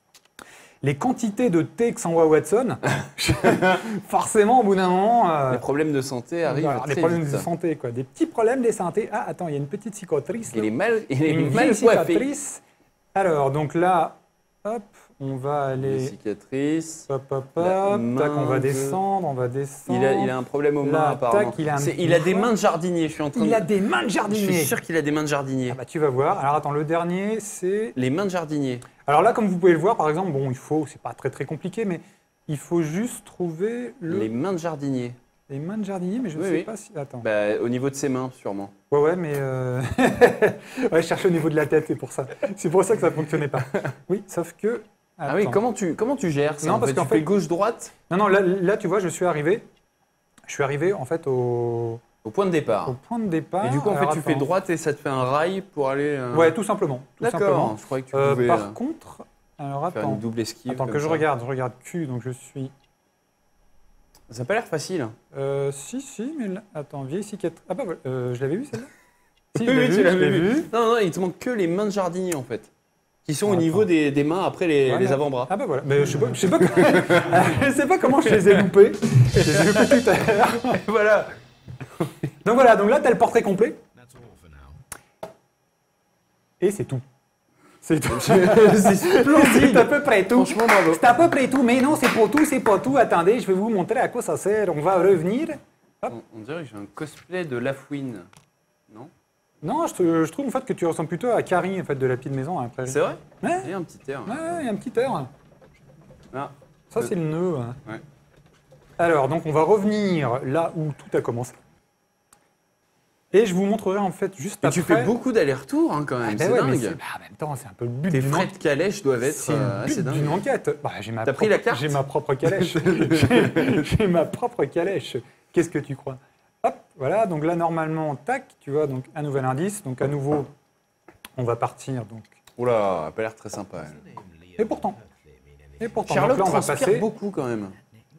les quantités de thé que s'envoie Watson, forcément, au bout d'un moment, euh, Les problèmes de santé arrivent voilà, très les problèmes vite. de santé, quoi, des petits problèmes de santé. Ah, attends, il y a une petite cicatrice. Il là. est mal, il est Une mal vieille coiffé. cicatrice. Alors, donc là, hop, on va Les aller. cicatrices. Hop, hop, La hop. main Tac, on va de- descendre, on va descendre. Il a, il a un problème aux mains Là, apparemment. tac, il a un C'est- petit il a des doigt. mains de jardinier, je suis en train Il de... a des mains de Je jardinier. suis sûr qu'il a des mains de jardinier. Ah bah, tu vas voir. Alors attends, le dernier, c'est. Les mains de jardinier. Alors là, comme vous pouvez le voir, par exemple, bon, il faut, c'est pas très très compliqué, mais il faut juste trouver le... Les mains de jardinier. les mains de jardinier, mais je ne Oui, sais oui. pas si. Attends. Bah, au niveau de ses mains, sûrement. Ouais, ouais, mais. Euh... ouais, je cherche au niveau de la tête, c'est pour ça. C'est pour ça que ça ne fonctionnait pas. Oui, sauf que. Ah oui, Attends. comment tu, comment tu gères ça Non, en parce fait, qu'en tu fait- fais gauche-droite Non, non, là, là, tu vois, je suis arrivé. Je suis arrivé en fait au, au point de départ. au point de départ. Et du coup, en fait, Alors, tu fais attends. droite et ça te fait un rail pour aller... euh, Ouais, tout simplement. Tout D'accord, simplement. je croyais que tu Euh, pouvais par euh, contre, alors faire attends. une double esquive. Attends comme que je ça. regarde, je regarde Q, donc je suis. Ça n'a pas l'air facile. Euh, si, si, mais là- attends, vieille cicatrice. Ah bah voilà, euh, je l'avais vu celle-là. Si, je Oui, l'ai oui, vu, tu je l'avais l'ai vu. vu. Non, non, il te manque que les mains de jardinier en fait. Qui sont au Attends. niveau des, des mains après les, Ouais, les mais- avant-bras. Ah bah voilà, mais je sais pas, je sais pas, je sais pas comment je les ai loupés. Je les ai loupés tout à l'heure. Voilà. Donc voilà, donc là, tu as le portrait complet. That's all for now. Et c'est tout. C'est tout. C'est C'est à peu près tout. Franchement, bravo. C'est à peu près tout, mais non, c'est pas tout, c'est pas tout. Attendez, je vais vous montrer à quoi ça sert. On va revenir. On, on dirait que j'ai un cosplay de Lafouine. Non Non, je, te- je trouve en fait que tu ressembles plutôt à Carrie en fait, de la Pied de Maison. Après. C'est vrai Ouais, Il y a un petit air. ouais, il y a un petit air. Ah, Ça, c'est le nœud. hein. Ouais. Alors, donc, on va revenir là où tout a commencé. Et je vous montrerai en fait juste Mais après. tu fais beaucoup d'allers-retours hein, quand même, Ah, ben c'est ouais, mais dingue. c'est- bah, en même temps, c'est un peu le but Tes d'une frais enquête. de calèche doivent être C'est euh, le assez but d'une dingues. enquête. Bah, j'ai ma T'as pris propre- la carte J'ai ma propre calèche. J'ai- J'ai ma propre calèche. Qu'est-ce que tu crois? Hop, voilà. Donc là, normalement, tac, tu vois, donc un nouvel indice. Donc à nouveau, on va partir. Donc. Oula, elle a pas l'air très sympa. Elle. Et pourtant. Et pourtant. Charlotte donc là, on va transpire passer. beaucoup quand même.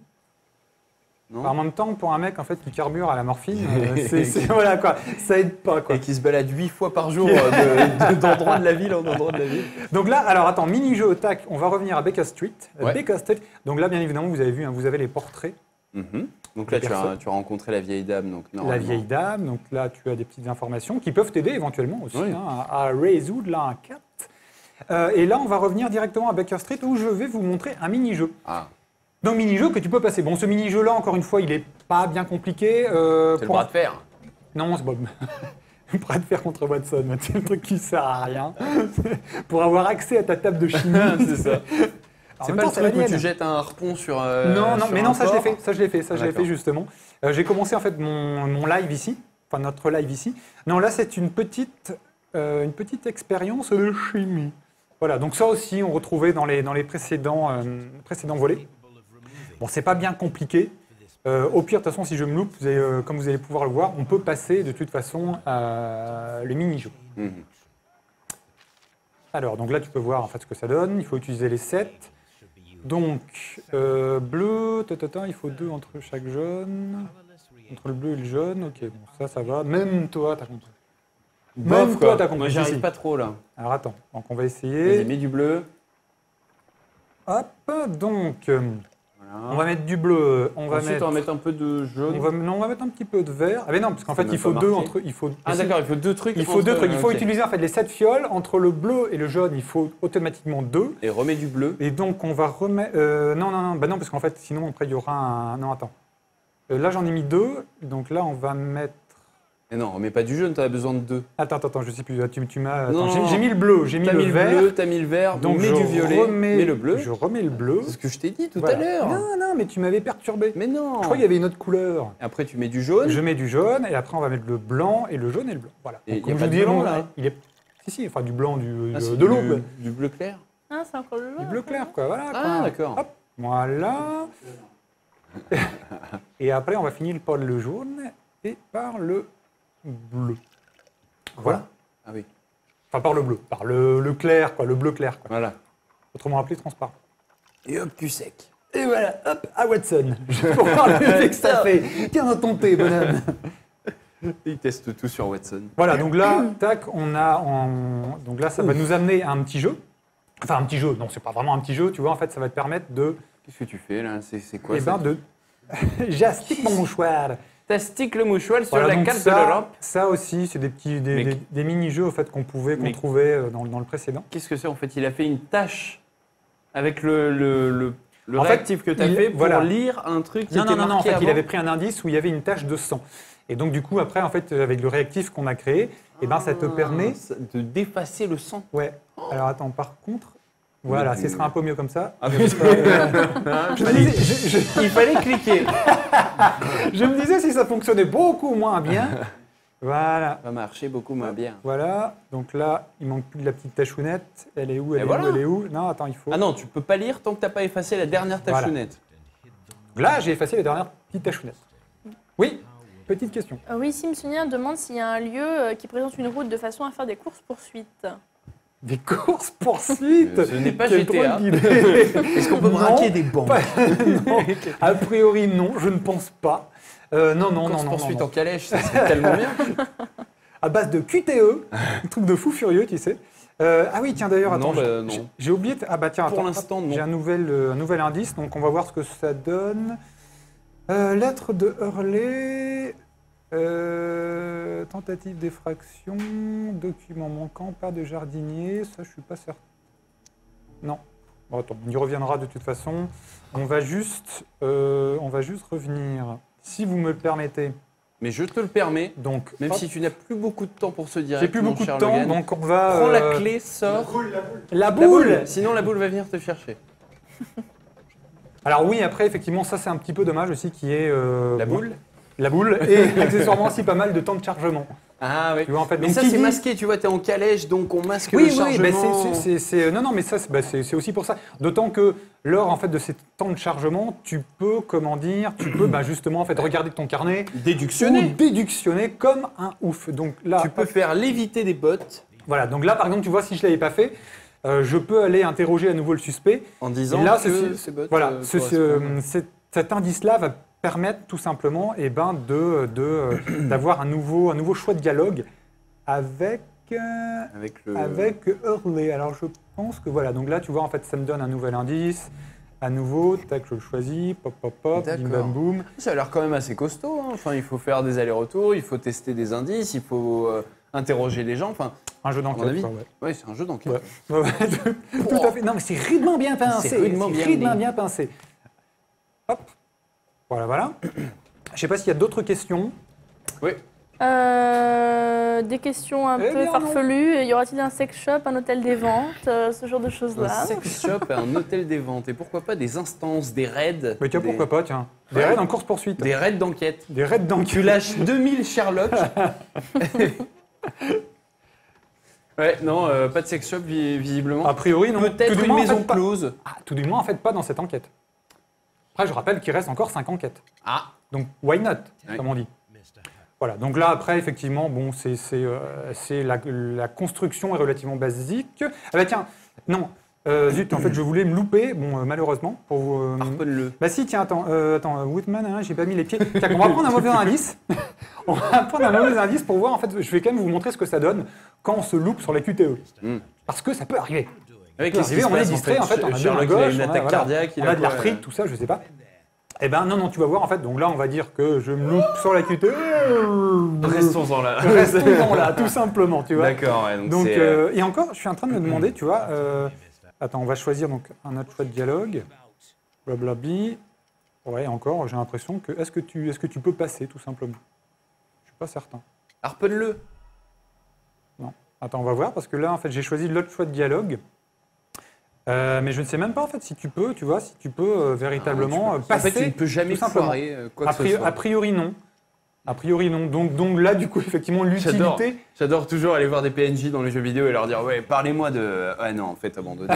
Non En même temps, pour un mec en fait qui carbure à la morphine, euh, c'est c'est- voilà quoi, ça aide pas quoi. Et qui se balade huit fois par jour euh, de- de- d'endroit de la ville en endroit de la ville. Donc là, alors attends, mini-jeu au tac, on va revenir à Baker Street. Euh, Ouais. Baker Street. Donc là, bien évidemment, vous avez vu, hein, vous avez les portraits. Mhm. Donc là, Les tu as, personnes. tu as rencontré la vieille dame. Donc, La normalement. vieille dame, donc là, tu as des petites informations qui peuvent t'aider éventuellement aussi Oui. hein, à, à résoudre l'enquête. Euh, et là, on va revenir directement à Baker Street où je vais vous montrer un mini-jeu. Ah, Donc mini-jeu que tu peux passer. Bon, ce mini-jeu-là, encore une fois, il n'est pas bien compliqué. euh, c'est le pour- bras de fer. Non, c'est pas... le bras de fer contre Watson, c'est le truc qui sert à rien. Pour avoir accès à ta table de chimie. C'est ça. En C'est même pas temps, le c'est la truc où tu mienne. jettes un harpon sur. euh, Non, non, sur mais un non, ça je l'ai porc. fait, ça je l'ai fait, ça je l'ai D'accord. fait justement. Euh, j'ai commencé en fait mon, mon live ici, enfin notre live ici. Non, là c'est une petite, euh, une petite expérience de chimie. Voilà, donc ça aussi on retrouvait dans les, dans les précédents, euh, précédents volets. Bon, c'est pas bien compliqué. Euh, au pire, de toute façon, si je me loupe, vous allez, euh, comme vous allez pouvoir le voir, on peut passer de toute façon à le mini-jeu. Mhm. Alors, donc là, tu peux voir en fait ce que ça donne. Il faut utiliser les sept. Donc, euh, bleu, tatata, il faut deux entre chaque jaune. Entre le bleu et le jaune, ok, bon, ça, ça va. Même toi, t'as compris. Même Bof, toi, quoi. t'as compris. Moi, Si, j'arrive si. pas trop là. Alors, attends, donc on va Vas-y, essayer. mets du bleu. Hop, donc, euh, Voilà. on va mettre du bleu. On va Ensuite, mettre. on va mettre un peu de jaune. On va, non, on va mettre un petit peu de vert. Ah mais non, parce qu'en Ça fait, m'a il faut pas deux marqué. entre. Il faut, Ah d'accord, il faut deux trucs. Il faut entre- deux trucs. Il faut ok. utiliser en fait les sept fioles. Entre le bleu et le jaune, il faut automatiquement deux. Et remets du bleu. Et donc, on va remettre... euh, non, non, non, bah non, parce qu'en fait, sinon, après, il y aura un... Non, attends. Euh, là, j'en ai mis deux. Donc là, on va mettre Et non, mais pas du jaune, t'en as besoin de deux. Attends, attends, attends, je sais plus. Tu, tu m'as. Non, attends, J'ai non. j'ai mis le bleu, j'ai mis T'as le mis le vert. bleu, t'as mis le vert, donc mets je du violet, remets, mets le bleu. Je remets le bleu. C'est ce que je t'ai dit tout Voilà. à l'heure. Non, non, mais tu m'avais perturbé. Mais non. Je crois qu'il y avait une autre couleur. Après, tu mets du jaune. Je mets du jaune et après on va mettre le blanc et le jaune et le blanc. Voilà. Et Donc, y a comme pas je de vous dis, blanc, bon, là il est. Si, si, enfin du blanc, du, Ah, de, c'est de du- l'aube. Du bleu clair. Ah, c'est encore le jaune. Du bleu après, clair, non quoi. Voilà. Ah, quoi. d'accord. Hop, voilà. Et après, on va finir par le jaune et par le bleu. Voilà. Ah oui. Enfin, par le bleu, par le, le clair, quoi, le bleu clair, quoi. Voilà. Autrement appelé transparent. Et hop, cul sec. Et voilà, hop, à Watson. Pour voir l'effet que ça fait. Tiens dans ton thé, bonhomme. Il teste tout sur Watson. Voilà, donc là, tac, on a en... Donc là, ça va nous amener à un petit jeu. Enfin, un petit jeu, non, c'est pas vraiment un petit jeu, tu vois, en fait, ça va te permettre de... Qu'est-ce que tu fais là? C'est c'est quoi Eh ça ben, de... J'astique mon mouchoir. T'astiques le mouchoir sur Voilà, la donc carte de ça, l'Europe. ça aussi, c'est des petits, des, Mais- des- des mini-jeux, en fait, qu'on pouvait, qu'on Mais- trouvait euh, dans, dans le précédent. Qu'est-ce que c'est en fait? Il a fait une tâche avec le, le, le, le En fait, réactif que tu as il- fait pour voilà. lire un truc qui Non, était non, non, non, en marqué fait, il avant. avait pris un indice où il y avait une tache de sang. Et donc, du coup, après, en fait, avec le réactif qu'on a créé, eh ben, ça te Ah, permet... ça- de d'effacer le sang. Ouais. Alors, attends, par contre... Voilà, Mais- ce sera un peu mieux comme ça. Ah, oui. Je me disais- je- je- Il fallait cliquer. Je me disais si ça fonctionnait beaucoup moins bien. Voilà. Ça va marcher beaucoup moins bien. Voilà. Donc là, il manque plus de la petite tachounette. Elle est où Elle Et est voilà. où Elle est où Non, attends, il faut. Ah non, tu peux pas lire tant que t'as pas effacé la dernière Voilà. tachounette. Là, j'ai effacé la dernière petite tachounette. Oui. Petite question. Euh, Oui, ici, M. Nien demande s'il y a un lieu euh, qui présente une route de façon à faire des courses-poursuites. Des courses poursuites. Euh, ce n'est pas Quelle G T A. drôle d'idée. Est-ce qu'on peut Non, braquer des banques? pas- non. A priori, non, je ne pense pas. Euh, non, non, non, Course non, non, poursuite non. en calèche, ça serait tellement bien. À base de Q T E, un truc de fou furieux, tu sais. Euh, ah oui, tiens d'ailleurs, attends, Non, bah, j'ai- non. j'ai- j'ai oublié. de- Ah bah tiens, Pour attends, l'instant, hop, non. j'ai un nouvel, euh, un nouvel indice, donc on va voir ce que ça donne. Euh, lettre de Hurley, euh, tentative d'effraction, document manquant, pas de jardinier, ça je suis pas certain. Non. Bon, attends, on y reviendra de toute façon. On va juste, euh, on va juste revenir, si vous me le permettez. Mais je te le permets, Donc, même hop, si tu n'as plus beaucoup de temps pour ce direct. j'ai plus mon beaucoup de cher temps, Logan. donc on va. Prends la euh, clé, sors. La La boule. Sinon, la boule va venir te chercher. Alors oui, après, effectivement, ça c'est un petit peu dommage aussi qui est... euh, La bon, boule La boule, et accessoirement aussi pas mal de temps de chargement. Ah oui. Tu vois, en fait, Mais donc, ça, qui c'est dit- masqué, tu vois, t'es en calèche, donc on masque Oui, le oui, chargement. bah, c'est- c'est- c'est- c'est- non, non, mais ça, c'est bah, c'est- c'est aussi pour ça. D'autant que lors en fait de ces temps de chargement, tu peux, comment dire, tu peux bah, justement en fait regarder ton carnet ou Déductionné. déductionner comme un ouf. Donc là, Tu peux faire léviter des bottes voilà. Donc là, par exemple, tu vois, si je l'avais pas fait, euh, je peux aller interroger à nouveau le suspect. en disant Et là, que ceci- ces bottes Voilà, euh, ce- ce- correspondent. cet, cet indice-là va permettre tout simplement eh ben, de, de, euh, d'avoir un nouveau, un nouveau choix de dialogue avec, euh, Avec le... avec Hurley. Alors je pense que voilà, donc là tu vois en fait ça me donne un nouvel indice, à nouveau, tac je le choisis, pop pop pop, bim D'accord. bam boum. Ça a l'air quand même assez costaud. hein. Enfin, il faut faire des allers-retours, il faut tester des indices, il faut euh, interroger les gens. Enfin, Un jeu mon d'enquête. avis. quoi, ouais. ouais, c'est un jeu d'enquête. Ouais. Ouais, ouais, tout à fait. Non mais c'est rudement bien pincé. C'est rudement bien rudement dit. bien pincé. Hop. Voilà, voilà. Je sais pas s'il y a d'autres questions. Oui. Euh, des questions un Eh peu bien, non. farfelues. Y aura-t-il un sex shop, un hôtel des ventes, euh, ce genre de Un choses-là? sex shop et un hôtel des ventes. Et pourquoi pas des instances, des raids. Mais tiens, des, pourquoi pas, tiens. Des Ouais. raids en course poursuite. Des raids d'enquête. Des raids d'enquête. Tu lâches deux mille Sherlock. Ouais, non, euh, pas de sex shop vi- visiblement. A priori, non. Peut-être Tout du une moins, en maison fait, pas- close. Ah, tout du moins, en fait, pas dans cette enquête. Après, je rappelle qu'il reste encore cinq enquêtes. Ah, Donc, why not, Ouais. comme on dit. Mister Voilà, donc là, après, effectivement, bon, c'est c'est, euh, c'est la, la construction est relativement basique. Ah bah tiens, non, euh, zut, en fait, je voulais me louper, bon, euh, malheureusement, pour vous... euh, harponne-le. Bah si, tiens, attends, euh, attends, euh, Woodman, hein, j'ai pas mis les pieds. Tiens, on va prendre un mauvais indice. On va prendre un mauvais indice pour voir, en fait, je vais quand même vous montrer ce que ça donne quand on se loupe sur les Q T E. Mm. Parce que ça peut arriver. Ouais, peut qu'est-ce qui arriver, se on est passe, distrait, en fait, on a deux Sherlock, mains il a gauches, une on a, attaque voilà, cardiaque, il on a de quoi, l'arthrite, euh, tout ça, je sais pas. Eh ben non, non, tu vas voir, en fait, donc là, on va dire que je me loupe sur la Q T E. Restons-en là. Restons là, tout simplement, tu vois. D'accord, ouais, donc, Donc, c'est, euh, euh, et encore, je suis en train de me demander, tu vois, euh, attends, on va choisir donc un autre choix de dialogue, blablabli. Ouais, encore, j'ai l'impression que, est-ce que tu, est-ce que tu peux passer, tout simplement? Je suis pas certain. Harponne-le. Attends, on va voir, parce que là, en fait, j'ai choisi l'autre choix de dialogue. Euh, mais je ne sais même pas, en fait, si tu peux, tu vois, si tu peux euh, véritablement Ah, euh, tu peux- passer. En fait, tu ne peux jamais tout simplement. foirer euh, quoi A que ce priori, soit. a priori, non. A priori, non. Donc, donc là, du coup, effectivement, J'adore. l'utilité... J'adore toujours aller voir des P N J dans les jeux vidéo et leur dire ouais, parlez-moi de. Ah non, en fait, abandonnez.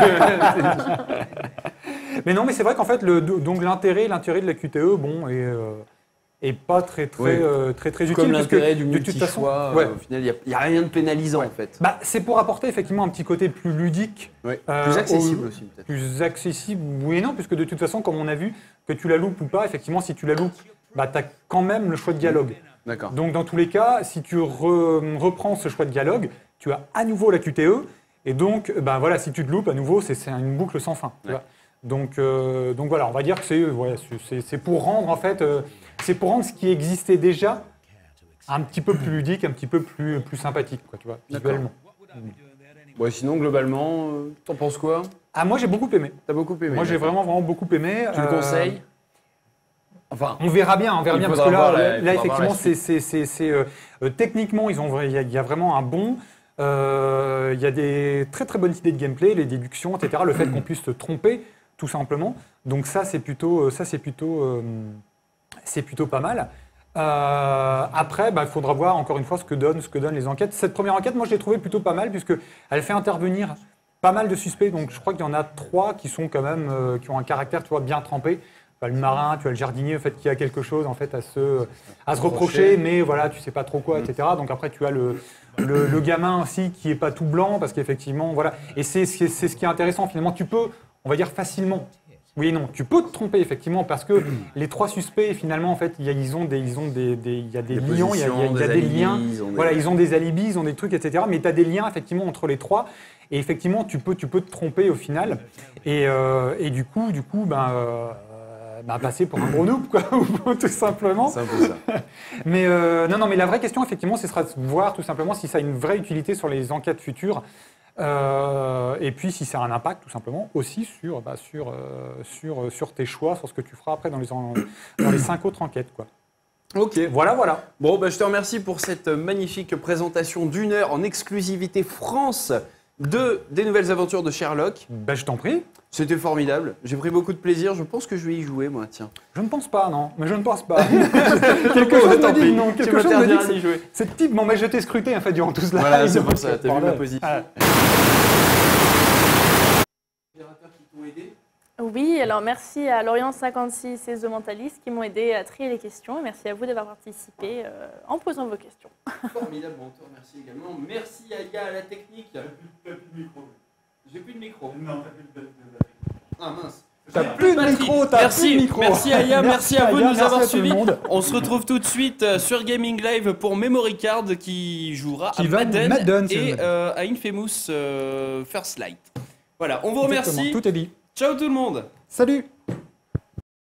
Mais non, mais c'est vrai qu'en fait, le, donc l'intérêt, l'intérêt de la Q T E, bon, est, euh, est pas très, très, Ouais. euh, très, très utile. Comme puisque, l'intérêt du de toute façon, multi-choix, ouais. euh, au final, il n'y a, a rien de pénalisant en fait. Bah, c'est pour apporter effectivement un petit côté plus ludique. Ouais. Euh, Plus accessible au- aussi, peut-être. Plus accessible, oui et non, puisque de toute façon, comme on a vu, que tu la loupes ou pas, effectivement, si tu la loupes, bah, tu as quand même le choix de dialogue. D'accord. Donc, dans tous les cas, si tu re- reprends ce choix de dialogue, tu as à nouveau la Q T E. Et donc, ben voilà, si tu te loupes, à nouveau, c'est c'est une boucle sans fin. tu Ouais. vois. Donc, euh, donc voilà, on va dire que c'est ouais, c'est- c'est- c'est pour rendre en fait, euh, c'est pour rendre ce qui existait déjà un petit peu plus ludique, un petit peu plus, plus sympathique, quoi, tu vois, D'accord. visuellement. Bon, sinon, globalement, euh, t'en penses quoi? Ah, moi j'ai beaucoup aimé. T'as beaucoup aimé? moi j'ai d'accord. vraiment vraiment beaucoup aimé. Tu le Euh, conseilles? Enfin, On verra bien, on verra Il bien, parce faudra que voir là, la- là, il faudra voir effectivement, la c'est, c'est, c'est, c'est, euh, euh, techniquement, ils ont, vra- il y, a- il y a vraiment un bon. euh, Il y a des très très bonnes idées de gameplay, les déductions, et cetera. Le fait qu'on puisse se tromper, tout simplement. Donc ça, c'est plutôt, euh, ça, c'est plutôt, euh, c'est plutôt pas mal. Euh, après, bah, il faudra voir encore une fois ce que donnent, ce que donnent les enquêtes. Cette première enquête, moi, je l'ai trouvée plutôt pas mal puisque elle fait intervenir pas mal de suspects. Donc, je crois qu'il y en a trois qui sont quand même, euh, qui ont un caractère, tu vois, bien trempé. Tu as le marin, tu as le jardinier, en fait, qui a quelque chose en fait à se, à se reprocher, mais voilà, tu sais pas trop quoi, et cetera. Donc après, tu as le, le, le gamin aussi qui est pas tout blanc parce qu'effectivement, voilà. Et c'est c'est c'est ce qui est intéressant finalement. Tu peux, on va dire facilement. Oui et non, tu peux te tromper effectivement parce que les trois suspects finalement en fait il y a, ils ont des ils ont des, des il y a des, Des liens, il y a, il y a- il y a positions, des, des alibis, liens, ils ont des- voilà ils ont des alibis, ils ont des trucs et cetera. Mais tu as des liens effectivement entre les trois et effectivement tu peux tu peux te tromper au final et, euh, et du coup du coup ben euh, ben, passer pour un gros noob quoi tout simplement. c'est un peu ça. Mais euh, non non mais la vraie question effectivement ce sera de voir tout simplement si ça a une vraie utilité sur les enquêtes futures. Euh, et puis si ça a un impact tout simplement aussi sur, bah, sur, euh, sur, sur tes choix, sur ce que tu feras après dans les, en- dans les cinq autres enquêtes. Quoi. Ok. Voilà, voilà. Bon, bah, je te remercie pour cette magnifique présentation d'une heure en exclusivité France de des nouvelles aventures de Sherlock. Ben, je t'en prie. C'était formidable. J'ai pris beaucoup de plaisir. Je pense que je vais y jouer, moi. Tiens. Je ne pense pas, non. Mais je ne pense pas. quelque chose Tant me dit pis. que non. Tu Quelque chose me dit m'interdiras que d'y jouer. c'est- cette type, bon, mais je t'ai scruté en fait durant tout cela. Voilà, c'est pour ça. T'as vu ma position. Ah. Oui, alors merci à Lorient cinquante-six et The Mentalist qui m'ont aidé à trier les questions. Et merci à vous d'avoir participé euh, en posant vos questions. Formidable, on te remercie également. Merci à Aya à la technique. J'ai plus de micro. Non, t'as plus de Ah mince. T'as plus de micro, t'as Merci, plus de micro. merci Aya, merci, à vous de Aya, nous merci avoir à tout le suivis. monde. On se retrouve tout de suite euh, sur Gaming Live pour Memory Card qui jouera Qui à va- Madden, Madden, c'est et le- euh, à Infamous euh, First Light. Voilà, on vous remercie. Exactement, tout est dit. Ciao tout le monde. Salut.